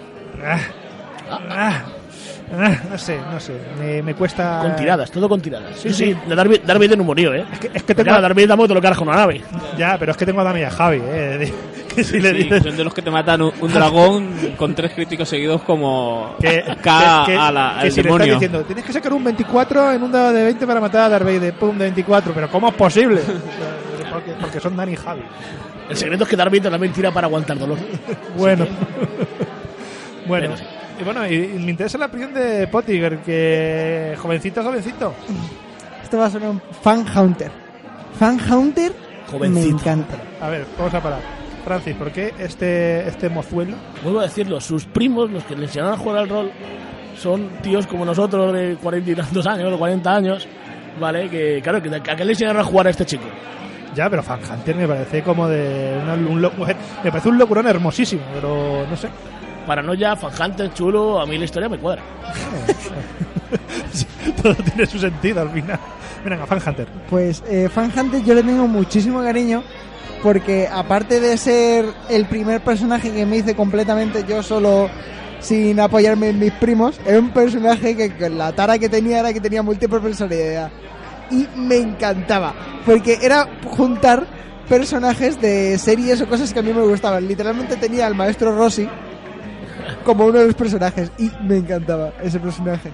No sé, me cuesta. Con tiradas, todo con tiradas. Sí. Darth Vader no murió, ¿eh? Es que tengo. Claro, Darth Vader da te lo cargas con una nave. Ya, pero es que tengo a Dami y a Javi, que si le Sí, dices son de los que te matan un dragón con 3 críticos seguidos como que al si le demonio. estás diciendo, tienes que sacar un 24 en un dado de 20 para matar a Darth Vader, pum, de 24, pero ¿cómo es posible? Porque son Dani y Javi. El secreto es que Darth Vader también tira para aguantar dolor. Bueno. Bueno. Pero sí. Y bueno, y me interesa la opinión de Pottiger, que jovencito. Esto va a ser un Fan Hunter. Fan Hunter me Jovencito. encanta. A ver, vamos a parar. Francis, ¿por qué este mozuelo? Vuelvo a decirlo, sus primos, los que le enseñaron a jugar al rol, son tíos como nosotros de 40 y tantos años, o 40 años, ¿vale? Que claro, ¿a qué le enseñaron a jugar a este chico? Ya, pero Fan Hunter me parece como de me parece un locurón hermosísimo, pero no sé. Paranoia, Fanjante, chulo, a mí la historia me cuadra. Sí, todo tiene su sentido al final. Venga, Fan Hunter. Pues Fan Hunter yo le tengo muchísimo cariño porque aparte de ser el primer personaje que me hice completamente yo solo sin apoyarme en mis primos, era un personaje que la tara que tenía era que tenía múltiple personalidad y me encantaba porque era juntar personajes de series o cosas que a mí me gustaban. Literalmente tenía al maestro Rossi como uno de los personajes y me encantaba ese personaje.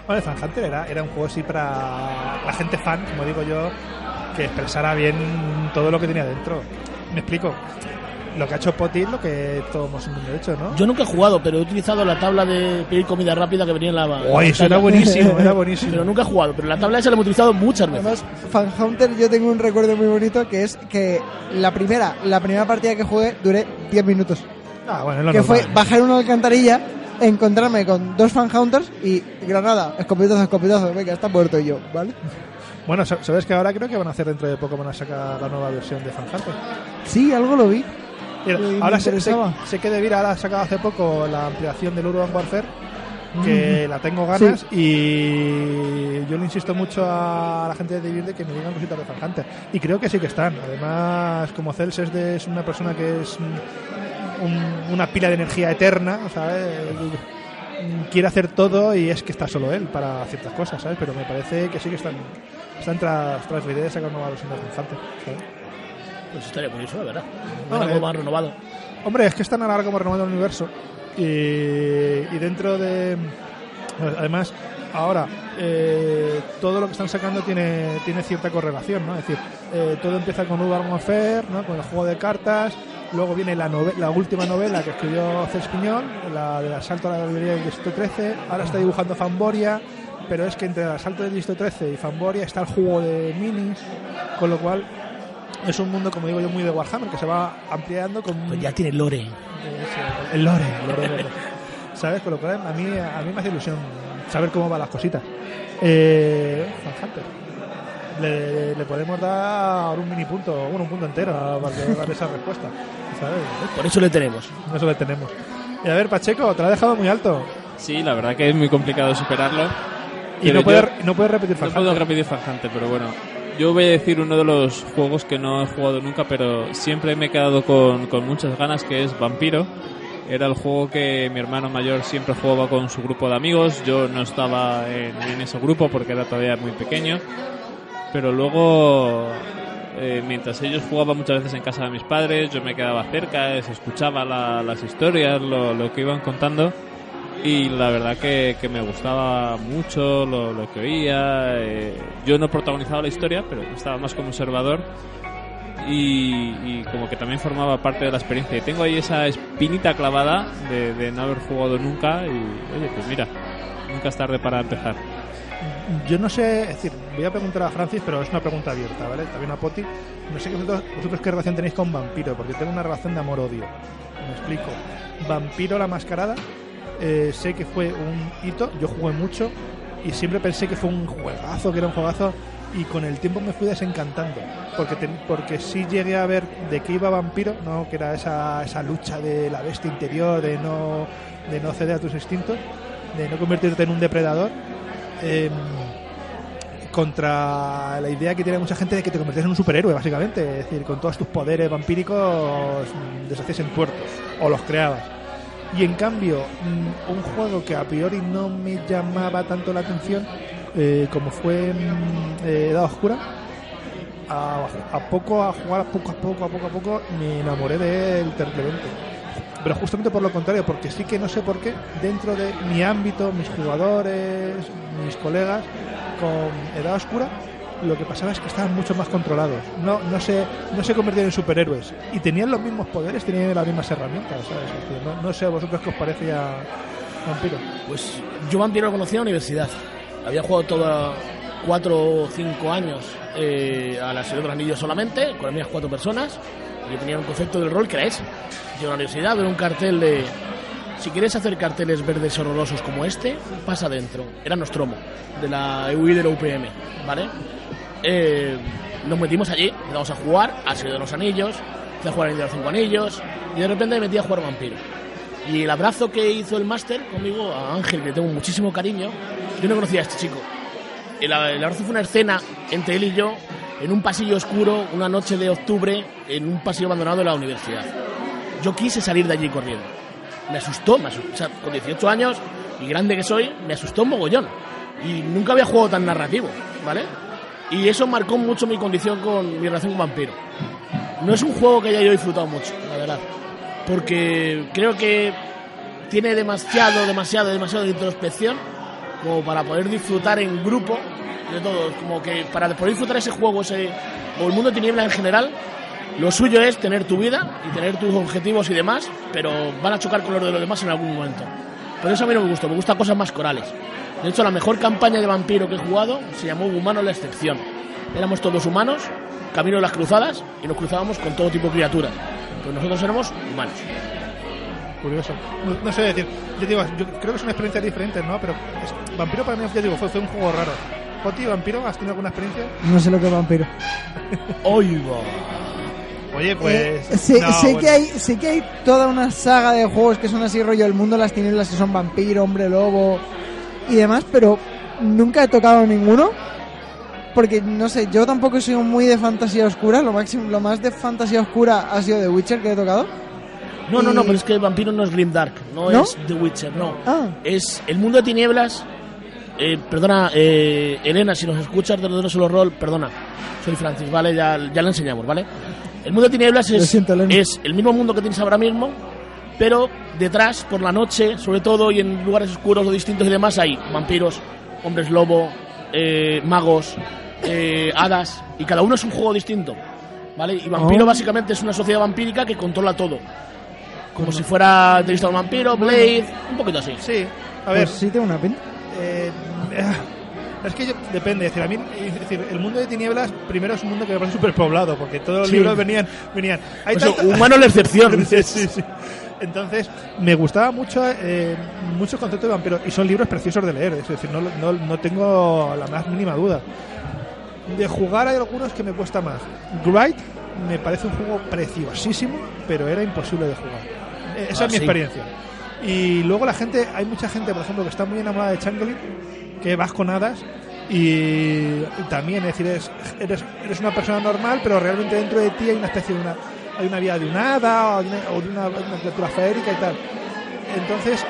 Bueno, Fan Hunter era un juego así para la gente fan, como digo yo, que expresara bien todo lo que tenía dentro. Me explico. Lo que ha hecho Poti es lo que todos hemos hecho, ¿no? Yo nunca he jugado, pero he utilizado la tabla de pedir comida rápida que venía en la... ¡Uy, eso era buenísimo! Era buenísimo. Pero nunca he jugado, pero la tabla esa la hemos utilizado muchas veces. Además, Fan Hunter, yo tengo un recuerdo muy bonito, que es que la primera partida que jugué duré 10 minutos. Ah, bueno, es lo que normal. fue bajar una alcantarilla, encontrarme con 2 Fan Hunters y granada, escopetazo, venga, está muerto y yo, ¿vale? Bueno, ¿sabes que ahora creo que van a hacer dentro de poco, van a sacar la nueva versión de Fan Hunter? Sí, algo lo vi. Mira, Me ahora sé interesaba. que Devir ahora ha sacado hace poco la ampliación del Urban Warfare, que la tengo ganas, y yo le insisto mucho a la gente de Devir de que me digan cositas de Fan Hunter. Y creo que sí que están. Además, como Cels es una persona que es una pila de energía eterna, ¿sabes? Quiere hacer todo y es que está solo él para ciertas cosas, ¿sabes? Pero me parece que sí que están tras la idea de sacar una nueva versión de Fan Hunter, ¿sabes? Pues estaría curioso, la verdad. No, Algo más renovado. Hombre, es que están ahora como renovando el universo y dentro de... Además, ahora todo lo que están sacando tiene cierta correlación, ¿no? Es decir, todo empieza con Urban Warfare, ¿no? Con el juego de cartas, luego viene la última novela que escribió Cés Piñol, la del asalto a la librería del Distrito 13, ahora está dibujando Fanboria, pero es que entre el asalto del Distrito 13 y Fanboria está el juego de minis, con lo cual... Es un mundo, como digo yo, muy de Warhammer, que se va ampliando con... Pues ya tiene lore. El lore. ¿Sabes? Con lo cual a mí me hace ilusión saber cómo van las cositas. Fan Hunter. Le podemos dar un mini punto, bueno, un punto entero para dar esa respuesta, ¿sabes? Por eso le tenemos. Eso le tenemos. Y a ver, Pacheco, te lo ha dejado muy alto. Sí, la verdad que es muy complicado superarlo. Y no puedes repetir Fan Hunter. No puedo repetir Fan Hunter, pero bueno... Yo voy a decir uno de los juegos que no he jugado nunca, pero siempre me he quedado con muchas ganas, que es Vampiro. Era el juego que mi hermano mayor siempre jugaba con su grupo de amigos. Yo no estaba en ese grupo porque era todavía muy pequeño. Pero luego, mientras ellos jugaban muchas veces en casa de mis padres, yo me quedaba cerca, se escuchaba las historias, lo que iban contando. Y la verdad que me gustaba mucho lo que oía. Yo no protagonizaba la historia, pero estaba más como observador y como que también formaba parte de la experiencia. Y tengo ahí esa espinita clavada de no haber jugado nunca y, oye, pues mira, nunca es tarde para empezar. Yo no sé, es decir, voy a preguntar a Francis, pero es una pregunta abierta, ¿vale? También a Poti. No sé vosotros qué relación tenéis con Vampiro, porque tengo una relación de amor-odio. Me explico. Vampiro la Mascarada, sé que fue un hito, yo jugué mucho y siempre pensé que fue un juegazo, que era un juegazo, y con el tiempo me fui desencantando, porque sí llegué a ver de qué iba Vampiro, ¿no? Que era esa lucha de la bestia interior, de no ceder a tus instintos, de no convertirte en un depredador, contra la idea que tiene mucha gente de que te conviertes en un superhéroe, básicamente. Es decir, con todos tus poderes vampíricos deshacías en tuertos o los creabas. Y en cambio, un juego que a priori no me llamaba tanto la atención, como fue Edad Oscura, a jugar poco a poco, me enamoré de él terriblemente. Pero justamente por lo contrario, porque sí que no sé por qué, dentro de mi ámbito, mis jugadores, mis colegas, con Edad Oscura, lo que pasaba es que estaban mucho más controlados. No se convertían en superhéroes. Y tenían los mismos poderes, tenían las mismas herramientas, ¿sabes? No sé a vosotros qué os parece a Vampiro. Pues yo Vampiro lo conocí en la universidad. Había jugado toda 4 o 5 años a la Señor de los Anillos solamente, con las mías 4 personas. Yo tenía un concepto del rol que era ese. Llego a la universidad, veo un cartel de: si quieres hacer carteles verdes horrorosos como este, pasa adentro. Era Nostromo, de la EUI de la UPM, ¿vale? Nos metimos allí, empezamos a jugar a Señor de los Anillos, empecé a jugar a Anillo de los 5 Anillos, y de repente me metí a jugar Vampiro. Y el abrazo que hizo el máster conmigo, a Ángel, que tengo muchísimo cariño, yo no conocía a este chico. El abrazo fue una escena entre él y yo, en un pasillo oscuro, una noche de octubre, en un pasillo abandonado de la universidad. Yo quise salir de allí corriendo. Me asustó. O sea, con 18 años y grande que soy, me asustó un mogollón. Y nunca había jugado tan narrativo, ¿vale? Y eso marcó mucho mi condición con mi relación con Vampiro. No es un juego que haya yo disfrutado mucho, la verdad. Porque creo que tiene demasiado de introspección como para poder disfrutar en grupo de todo, como que para poder disfrutar ese juego, o el mundo de tinieblas en general, lo suyo es tener tu vida y tener tus objetivos y demás, pero van a chocar con los de los demás en algún momento. Pero eso a mí no me gustan cosas más corales. De hecho, la mejor campaña de vampiro que he jugado se llamó Humano la Excepción. Éramos todos humanos, camino de las cruzadas, y nos cruzábamos con todo tipo de criaturas. Pero nosotros éramos humanos. Curioso. No sé decir, yo creo que es una experiencia diferente, ¿no? Pero Vampiro para mí, ya digo, fue un juego raro. Poti, Vampiro, ¿has tenido alguna experiencia? No sé lo que es Vampiro. ¡Oiga! Oye, pues... sé que hay toda una saga de juegos que son así rollo el mundo de las tinieblas, que son vampiro, hombre lobo y demás, pero nunca he tocado ninguno. Porque, no sé, yo tampoco soy muy de fantasía oscura. Lo más de fantasía oscura ha sido The Witcher que he tocado. No, pero es que el vampiro no es Grimdark, no es The Witcher, no. Es el mundo de tinieblas. Perdona, Elena, si nos escuchas de No Solo Roll, perdona, soy Francis, ¿vale? Ya lo enseñamos, ¿vale? El mundo de tinieblas es el mismo mundo que tienes ahora mismo, pero detrás, por la noche, sobre todo, y en lugares oscuros o distintos y demás, hay vampiros, hombres lobo, magos, hadas, y cada uno es un juego distinto, ¿vale? Y Vampiro básicamente es una sociedad vampírica que controla todo. Como si fuera Entrevista al Vampiro, Blade, un poquito así. Sí, a ver. Pues sí, tengo una pinta. Es que depende, es decir, el mundo de tinieblas primero es un mundo que me parece súper poblado, porque todos los libros venían. Hay humano la excepción. Sí. Entonces, me gustaba mucho muchos conceptos de vampiros, y son libros preciosos de leer, es decir, no tengo la más mínima duda. De jugar hay algunos que me cuesta más. Gright me parece un juego preciosísimo, pero era imposible de jugar. Esa es mi experiencia. Y luego hay mucha gente, por ejemplo, que está muy enamorada de Changeling, que vas con hadas y también, es decir, eres una persona normal, pero realmente dentro de ti hay una especie de hay una vida de un hada o de una criatura feérica y tal. Entonces,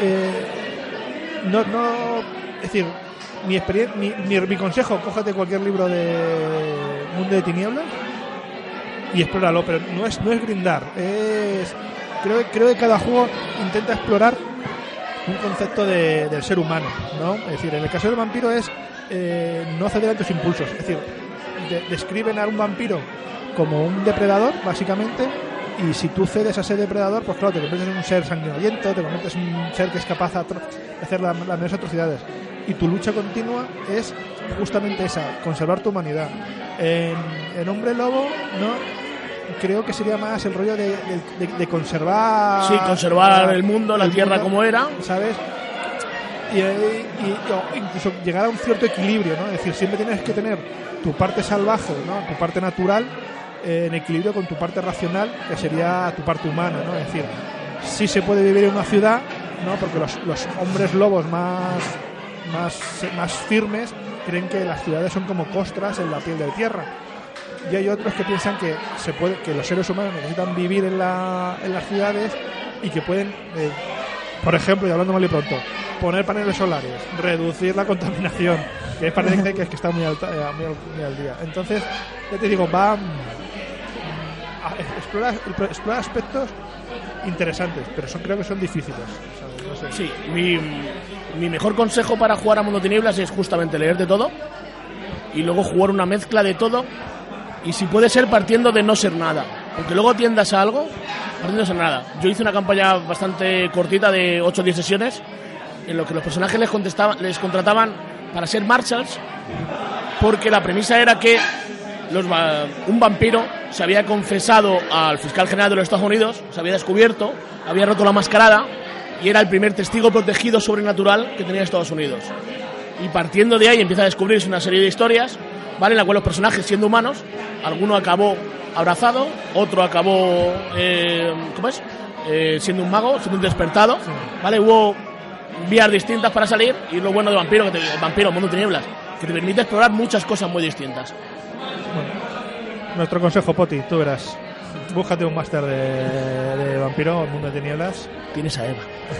es decir, mi consejo, cógete cualquier libro de mundo de tinieblas y explóralo, pero no es grindar, creo que cada juego intenta explorar un concepto del ser humano, ¿no? Es decir, en el caso del vampiro es no ceder a tus impulsos, es decir, describen a un vampiro como un depredador, básicamente, y si tú cedes a ese depredador, pues claro, te conviertes en un ser sanguinoliento, te conviertes en un ser que es capaz de hacer las mayores atrocidades, y tu lucha continua es justamente esa, conservar tu humanidad. En Hombre Lobo, ¿no? Creo que sería más el rollo de conservar... Sí, conservar el mundo, la tierra como era, ¿sabes? Y incluso llegar a un cierto equilibrio, ¿no? Es decir, siempre tienes que tener tu parte salvaje, ¿no? Tu parte natural en equilibrio con tu parte racional, que sería tu parte humana, ¿no? Es decir, sí se puede vivir en una ciudad, ¿no? Porque los hombres lobos más firmes creen que las ciudades son como costras en la piel de tierra. Y hay otros que piensan que que los seres humanos necesitan vivir en las ciudades y que pueden, por ejemplo, y hablando mal y pronto, poner paneles solares, reducir la contaminación, que parece que está muy al día. Entonces, ya te digo, explora aspectos interesantes, pero creo que son difíciles. O sea, no sé. Sí, mi mejor consejo para jugar a Mundo Tinieblas es justamente leer de todo y luego jugar una mezcla de todo. Y si puede ser partiendo de no ser nada, porque luego tiendas a algo partiendo de ser nada. Yo hice una campaña bastante cortita de 8 o 10 sesiones en lo que los personajes les contrataban para ser marshals, porque la premisa era que un vampiro se había confesado al fiscal general de los Estados Unidos, se había descubierto, había roto la mascarada y era el primer testigo protegido sobrenatural que tenía Estados Unidos. Y partiendo de ahí empieza a descubrirse una serie de historias, ¿vale? En la cual los personajes, siendo humanos, alguno acabó abrazado, otro acabó siendo un mago, siendo un despertado, ¿vale? Hubo vías distintas para salir, y lo bueno de Vampiro, Mundo Tinieblas, que te permite explorar muchas cosas muy distintas. Bueno, nuestro consejo, Poti, tú verás, búscate un máster de Vampiro, Mundo de Tinieblas. Tienes a Eva.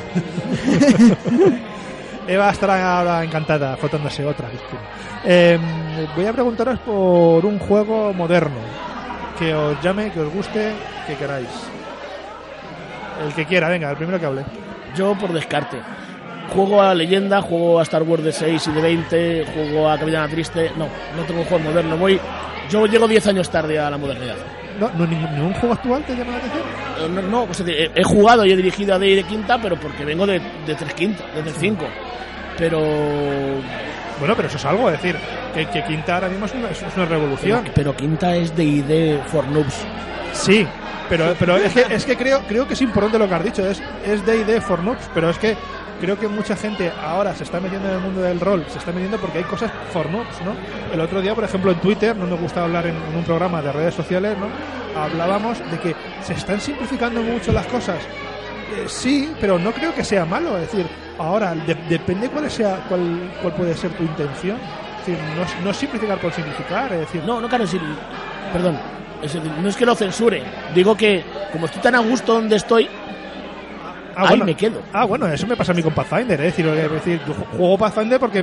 Eva estará ahora encantada frotándose otra. Voy a preguntaros por un juego moderno que os llame, que os guste, que queráis. El que quiera, venga, el primero que hable. Yo por descarte. juego a Leyenda, juego a Star Wars de 6 y de 20, juego a Capitana Triste. No tengo juego moderno. Yo llego 10 años tarde a la modernidad. No, ningún juego actual te llama la atención. No, pues he jugado y he dirigido a D&D Quinta, pero porque vengo de 3 Quinta, de 5. Pero... Bueno, pero eso es algo, es decir, que Quinta ahora mismo es una revolución. Pero Quinta es D&D for noobs. Sí, pero es que creo que es importante lo que has dicho, es D&D for noobs, pero es que creo que mucha gente ahora se está metiendo en el mundo del rol, se está metiendo porque hay cosas for noobs, ¿no? El otro día, por ejemplo, en Twitter, no me gusta hablar en un programa de redes sociales, ¿no? Hablábamos de que se están simplificando mucho las cosas. Sí, pero no creo que sea malo, es decir, ahora depende cuál puede ser tu intención. Es decir, no simplificar por simplificar, es decir... No, claro, decir, perdón, no es que lo censure, digo que como estoy tan a gusto donde estoy, ahí me quedo. Bueno, eso me pasa a mí con Pathfinder, es decir, yo juego Pathfinder porque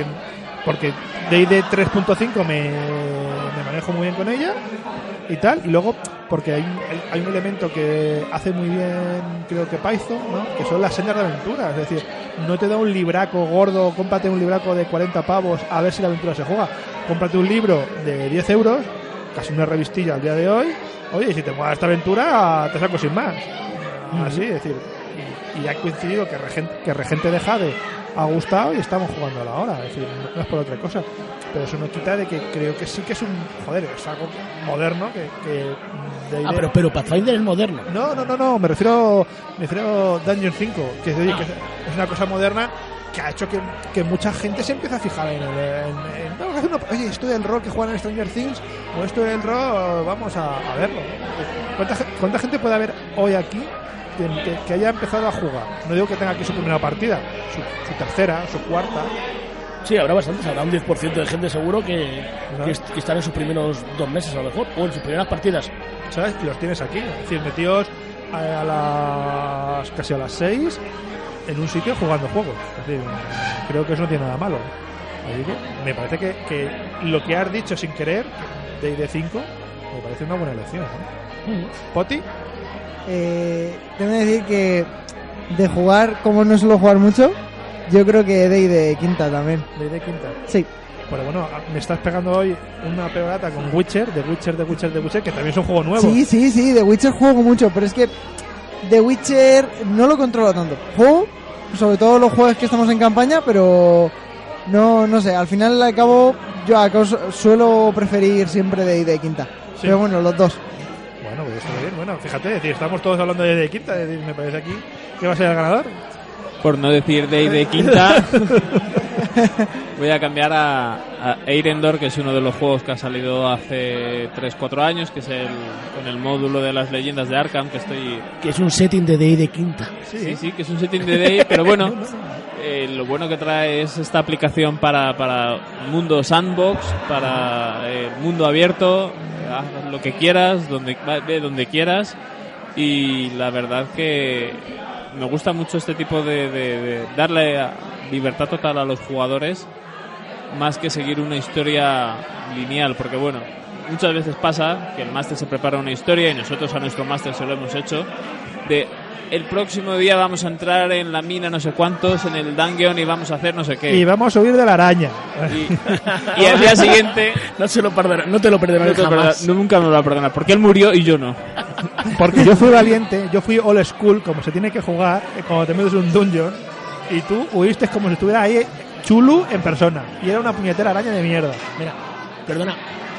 D&D 3.5 me manejo muy bien con ella y tal, y luego porque hay un elemento que hace muy bien, creo que Python, ¿no? Que son las señas de aventura, es decir, no te da un libraco gordo, cómprate un libraco de 40 pavos a ver si la aventura se juega, cómprate un libro de 10 euros, casi una revistilla al día de hoy, oye, si te mola esta aventura te saco sin más. Así, es decir, y ha coincidido que Regente de Jade ha gustado y estamos jugando a la hora, es decir, no es por otra cosa, pero eso no quita de que creo que sí que es es algo moderno pero Pathfinder es moderno. No, me refiero a Dungeon 5, que es una cosa moderna que ha hecho que mucha gente se empiece a fijar vamos a hacer oye, esto del rol que juegan en Stranger Things o esto del rol, vamos a verlo. ¿Cuánta gente puede haber hoy aquí que haya empezado a jugar? No digo que tenga aquí su primera partida, su tercera, su cuarta. Sí, habrá bastantes, habrá un 10% de gente seguro que están en sus primeros 2 meses a lo mejor, o en sus primeras partidas. ¿Sabes? Y los tienes aquí, es decir, metidos casi a las 6 en un sitio jugando juegos. Es decir, creo que eso no tiene nada malo. Así que me parece que lo que has dicho sin querer, de D&D 5, me parece una buena elección, ¿no? ¿Poti? Tengo que decir que de jugar, como no suelo jugar mucho, yo creo que D&D Quinta también. ¿D&D Quinta? Sí. Pero bueno, me estás pegando hoy una peorata con Witcher, The Witcher, que también es un juego nuevo. Sí, The Witcher juego mucho, pero es que The Witcher no lo controlo tanto. Juego, sobre todo los juegos que estamos en campaña, pero no sé, al final al cabo yo suelo preferir siempre D&D Quinta. Sí. Pero bueno, los dos. Bueno, pues está bien. Bueno, fíjate, es decir, estamos todos hablando de D&D Quinta, es decir, me parece aquí que va a ser el ganador. Por no decir D&D Quinta, voy a cambiar a Eirendor, que es uno de los juegos que ha salido hace 3-4 años, que es con el módulo de las leyendas de Arkham, que es un setting de D&D Quinta. Sí, que es un setting de D&D, pero bueno, lo bueno que trae es esta aplicación para mundo sandbox, para mundo abierto, haz lo que quieras, donde quieras, y la verdad que me gusta mucho este tipo de darle libertad total a los jugadores más que seguir una historia lineal, porque bueno, muchas veces pasa que el máster se prepara una historia y nosotros a nuestro máster se lo hemos hecho de el próximo día vamos a entrar en la mina no sé cuántos, en el dungeon y vamos a hacer no sé qué. Y vamos a huir de la araña. Y al día siguiente no te lo perdonaré jamás. Nunca me lo va a perdonar, porque él murió y yo no. Porque yo fui valiente, yo fui old school, como se tiene que jugar cuando te metes en un dungeon, y tú huiste como si estuviera ahí Chulu en persona, y era una puñetera araña de mierda. Mira, perdona,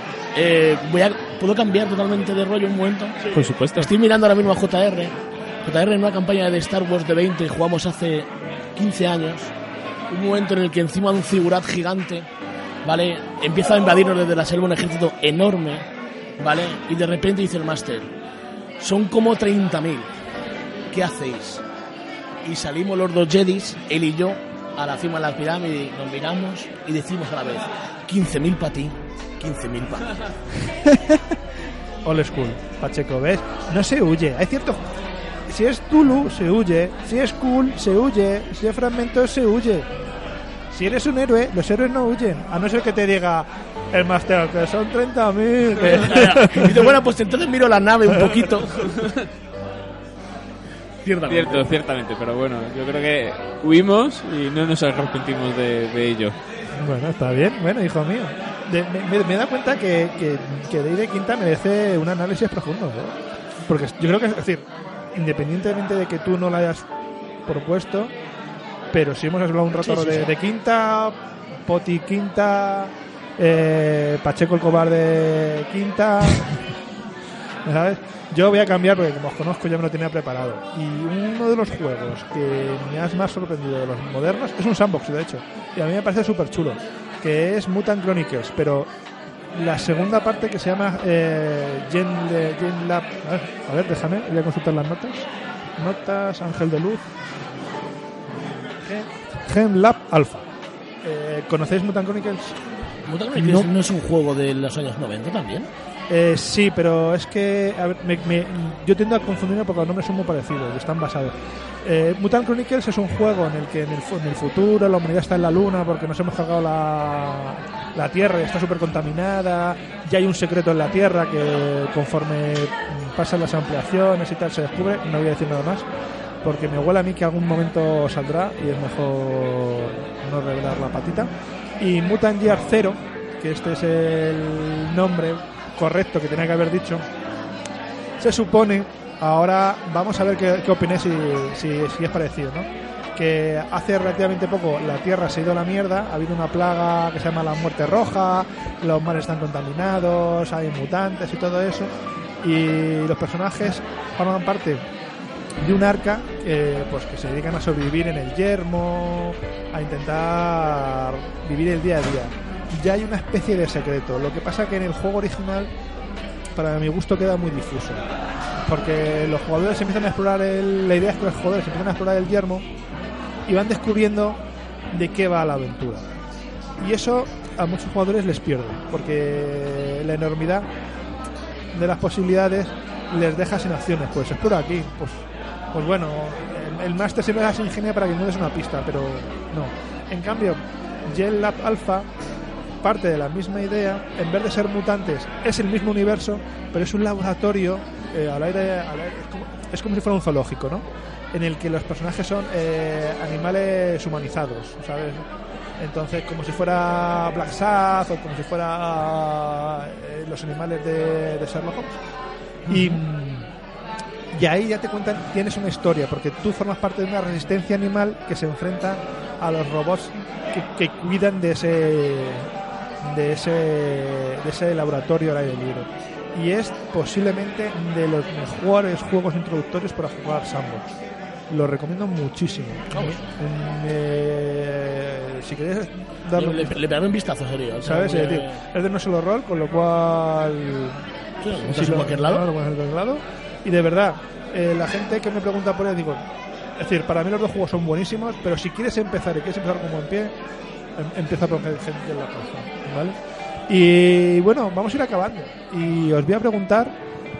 ¿puedo cambiar totalmente de rollo un momento? Sí. Por supuesto. Estoy mirando ahora mismo a JR en una campaña de Star Wars de 20 jugamos hace 15 años, un momento en el que encima de un figurat gigante, ¿vale? Empieza a invadirnos desde la selva un ejército enorme, ¿vale? Y de repente dice el máster, son como 30.000, ¿qué hacéis? Y salimos los 2 Jedis, él y yo, a la cima de la pirámide, nos miramos y decimos a la vez, 15.000 para ti, 15.000 para ti. Old school, Pacheco, ¿ves? No se huye, hay cierto... Si es Tulu, se huye. Si es cool, se huye. Si es fragmentos, se huye. Si eres un héroe, los héroes no huyen. A no ser que te diga el máster que son 30.000. Y dice, bueno, pues entonces miro la nave un poquito. Ciertamente, pero bueno, yo creo que huimos y no nos arrepentimos de ello. Bueno, está bien. Bueno, hijo mío. Me he dado cuenta que Day de Quinta merece un análisis profundo, ¿eh? Porque yo creo que, es decir, independientemente de que tú no lo hayas propuesto, pero si hemos hablado un rato de Quinta, Poti Quinta, Pacheco el cobarde Quinta, ¿sabes? Yo voy a cambiar porque como os conozco ya me lo tenía preparado. Y uno de los juegos que me ha más sorprendido de los modernos es un sandbox, de hecho, y a mí me parece súper chulo, que es Mutant Chronicles, pero la segunda parte que se llama Gen Lab. A ver, déjame, voy a consultar las notas, Ángel de Luz, Gen Lab Alpha. ¿Conocéis Mutant Chronicles? ¿Mutant Chronicles no es un juego de los años 90 también? Sí, pero es que a ver, yo tiendo a confundirme porque los nombres son muy parecidos y están basados. Mutant Chronicles es un juego en el que en el futuro la humanidad está en la luna porque nos hemos cargado la Tierra y está súper contaminada. Ya hay un secreto en la Tierra que conforme pasan las ampliaciones y tal se descubre. No voy a decir nada más porque me huele a mí que algún momento saldrá y es mejor no revelar la patita. Y Mutant Year Zero, que este es el nombre correcto que tenía que haber dicho, se supone, ahora vamos a ver qué opináis si es parecido, ¿no? Que hace relativamente poco la Tierra se ha ido a la mierda, ha habido una plaga que se llama la muerte roja, los mares están contaminados, hay mutantes y todo eso, y los personajes forman parte de un arca pues que se dedican a sobrevivir en el yermo, a intentar vivir el día a día. Ya hay una especie de secreto. Lo que pasa que en el juego original, para mi gusto, queda muy difuso. Porque los jugadores empiezan a explorar la idea es que los jugadores empiezan a explorar el yermo y van descubriendo de qué va la aventura. Y eso a muchos jugadores les pierde, porque la enormidad de las posibilidades les deja sin acciones. Pues explora aquí. Pues bueno, el máster siempre las ingenia para que no des una pista, pero no. En cambio, Gen Lab Alpha parte de la misma idea, en vez de ser mutantes es el mismo universo, pero es un laboratorio al aire es como si fuera un zoológico, ¿no? En el que los personajes son animales humanizados, ¿sabes? Entonces, como si fuera Black Sabbath o como si fuera los animales de Sherlock Holmes. Y ahí ya te cuentan, tienes una historia, porque tú formas parte de una resistencia animal que se enfrenta a los robots que cuidan de ese laboratorio al aire libre. Y es posiblemente de los mejores juegos introductorios para jugar sandbox. Lo recomiendo muchísimo. Si queréis darle le pegaré un vistazo serio, ¿sabes? Es de no solo rol, con lo cual sí, en cualquier lado. Y de verdad, la gente que me pregunta por él, digo, es decir, para mí los dos juegos son buenísimos, pero si quieres empezar y quieres empezar como en pie, empieza por gente en la cosa, ¿vale? Y bueno, vamos a ir acabando. Y os voy a preguntar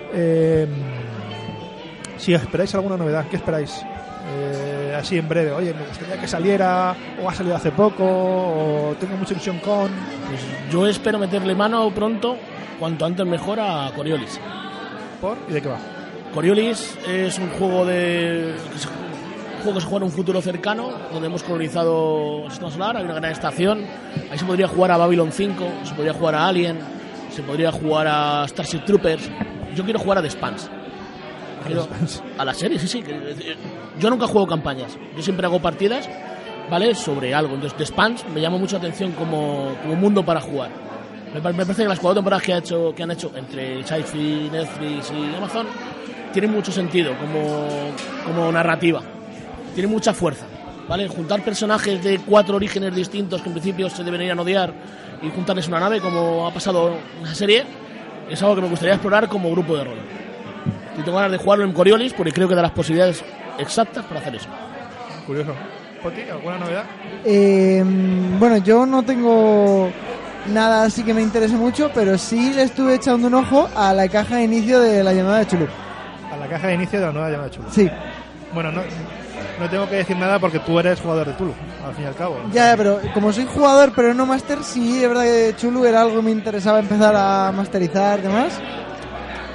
si esperáis alguna novedad. ¿Qué esperáis? Así en breve. Oye, me gustaría que saliera, o ha salido hace poco, o tengo mucha ilusión con... Pues yo espero meterle mano pronto, cuanto antes mejor, a Coriolis. ¿Por? ¿Y de qué va? Coriolis es un juego que se juega en un futuro cercano, donde hemos colonizado el sistema solar, hay una gran estación, ahí se podría jugar a Babylon 5, se podría jugar a Alien, se podría jugar a Starship Troopers. Yo quiero jugar a The Expanse. A la serie, sí. Yo nunca juego campañas, yo siempre hago partidas, ¿vale? Sobre algo. Entonces The Expanse me llama mucho la atención como mundo para jugar. Me parece que las 4 temporadas que han hecho entre Sci-Fi, Netflix y Amazon tienen mucho sentido como narrativa. Tiene mucha fuerza, ¿vale? Juntar personajes de 4 orígenes distintos que en principio se deberían odiar y juntarles una nave, como ha pasado en esa serie, es algo que me gustaría explorar como grupo de rol. Y tengo ganas de jugarlo en Coriolis porque creo que da las posibilidades exactas para hacer eso. Curioso. ¿Poti, alguna novedad? Bueno, yo no tengo nada así que me interese mucho, pero sí le estuve echando un ojo a la caja de inicio de la llamada de Chulup. A la caja de inicio de la nueva llamada de Chulup. Sí. Bueno, no tengo que decir nada porque tú eres jugador de Tulu, al fin y al cabo. Ya, pero como soy jugador pero no máster, sí, de verdad que Chulu era algo que me interesaba empezar a masterizar y demás.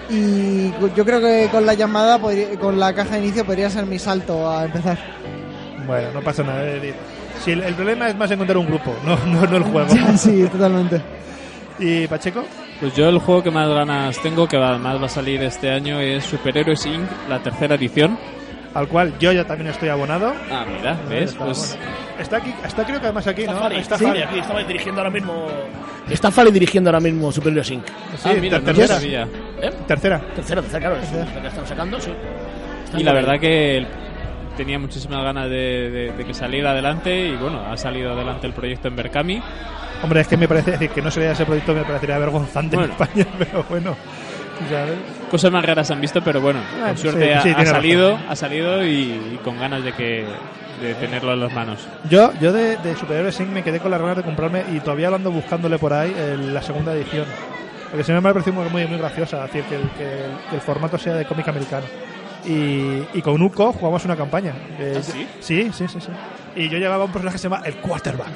Y yo creo que con la llamada, con la caja de inicio, podría ser mi salto a empezar. Bueno, no pasa nada. Es decir, si el problema es más encontrar un grupo, no el juego. Sí, totalmente. ¿Y Pacheco? Pues yo el juego que más ganas tengo, que además va a salir este año, es Superhéroes Inc., la tercera edición. Al cual yo ya también estoy abonado. Ah, mira, ¿ves? Pues Está aquí, está creo que además aquí, ¿no? Está Fari aquí, estaba dirigiendo ahora mismo. Está Fari dirigiendo ahora mismo Superior Inc. Sí, mira, no tercera. sabía. Tercera. Tercera, claro, es la que están sacando, sí. Y la verdad que tenía muchísimas ganas de que saliera adelante y bueno, ha salido adelante el proyecto en Berkami. Hombre, es que me parece decir que no sería ese proyecto, me parecería vergonzante en España, pero bueno, ¿sabes? Cosas más raras han visto, pero bueno, con suerte sí, ha salido y con ganas de tenerlo en las manos. Yo de Superhéroes Inc. me quedé con las ganas de comprarme y todavía lo ando buscándole por ahí la segunda edición. Porque se me ha parecido muy graciosa, es decir, que el formato sea de cómic americano. Y con Uco jugamos una campaña. ¿Sí? Sí. Y yo llevaba un personaje que se llama el Quarterback.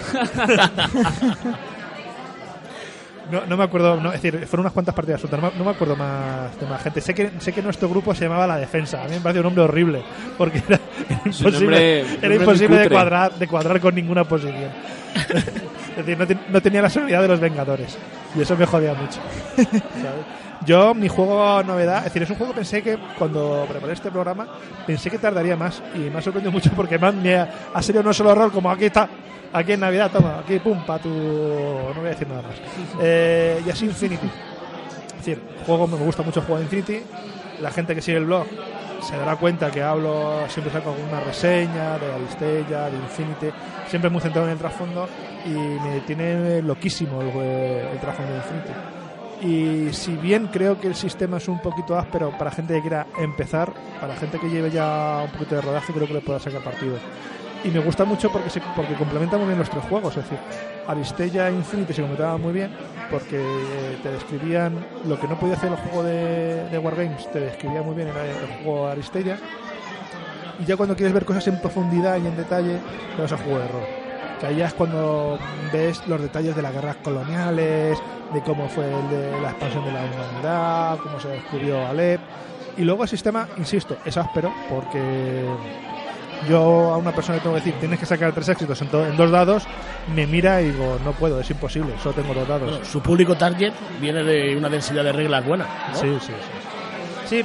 No me acuerdo, es decir, fueron unas cuantas partidas sueltas, no me acuerdo más de más gente. Sé que nuestro grupo se llamaba La Defensa. A mí me pareció un nombre horrible, porque era imposible de cuadrar con ninguna posición. Es decir, no tenía la seguridad de los Vengadores. Y eso me jodía mucho. ¿Sabes? Yo, mi juego novedad, es decir, es un juego que pensé que cuando preparé este programa, pensé que tardaría más. Y me ha sorprendido mucho porque ha salido no solo rol, como aquí está. Aquí en Navidad, toma, aquí pum, pa' tu... No voy a decir nada más. Y así Infinity. Es decir, me gusta mucho jugar Infinity. La gente que sigue el blog se dará cuenta que siempre saco alguna reseña de Alistella, de Infinity, siempre muy centrado en el trasfondo y me tiene loquísimo el trasfondo de Infinity. Y si bien creo que el sistema es un poquito áspero para gente que quiera empezar, para gente que lleve ya un poquito de rodaje, creo que le pueda sacar partido. Y me gusta mucho porque complementa muy bien los tres juegos. Es decir, Aristella e Infinity se completaban muy bien porque te describían lo que no podía hacer el juego de Wargames, te describía muy bien el juego Aristella. Y ya cuando quieres ver cosas en profundidad y en detalle, te vas a juego de rol. Que ahí ya es cuando ves los detalles de las guerras coloniales, de cómo fue la expansión de la humanidad, cómo se descubrió Alep. Y luego el sistema, insisto, es áspero porque yo a una persona le tengo que decir tienes que sacar 3 éxitos en 2 dados, me mira y digo no puedo, es imposible, solo tengo 2 dados. Bueno, su público target viene de una densidad de reglas buena, ¿no? Sí,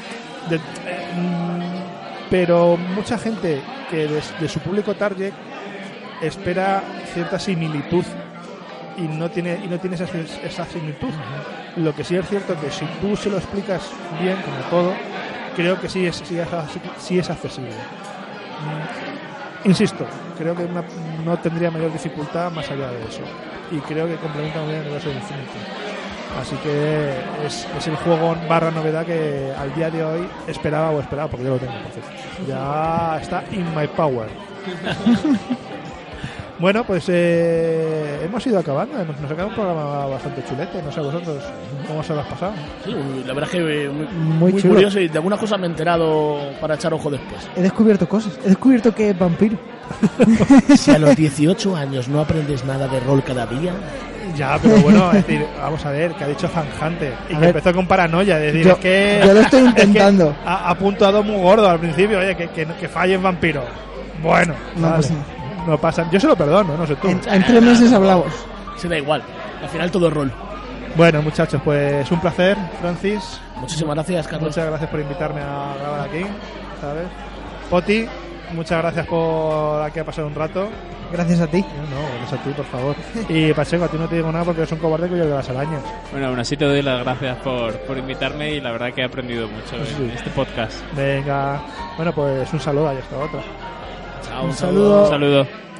pero mucha gente que de su público target espera cierta similitud y no tiene esa similitud. Lo que sí es cierto que si tú se lo explicas bien, como todo, creo que sí es accesible. Insisto, creo que no tendría mayor dificultad más allá de eso y creo que complementa muy bien el universo de Infinity, así que es el juego / novedad que al día de hoy esperaba porque yo lo tengo, por cierto. Ya está in my power. Bueno, pues hemos ido acabando. Nos ha quedado un programa bastante chulete. No sé vosotros cómo se lo has pasado. Sí, la verdad es que muy curioso y de algunas cosas me he enterado para echar ojo después. He descubierto cosas. He descubierto que es vampiro. Si a los 18 años no aprendes nada de rol cada día... Ya, pero bueno, es decir, vamos a ver, que ha dicho Zanjante y que empezó con paranoia, es decir, yo lo estoy intentando. Es que ha puntuado muy gordo al principio, oye, que falle en vampiro. Bueno, no pasa. Yo se lo perdono, no sé tú. En 3 meses hablamos. Se da igual, al final todo es rol. Bueno, muchachos, pues un placer, Francis. Muchísimas gracias, Carlos. Muchas gracias por invitarme a grabar aquí, ¿sabes? Poti, muchas gracias por aquí a pasar un rato. Gracias a ti. No, gracias a ti, por favor. Y Pacheco, a ti no te digo nada porque eres un cobarde que yo de las arañas. Bueno, aún así te doy las gracias por invitarme y la verdad que he aprendido mucho en este podcast. Venga, bueno, pues un saludo y hasta otra. Chao, un saludo. Un saludo.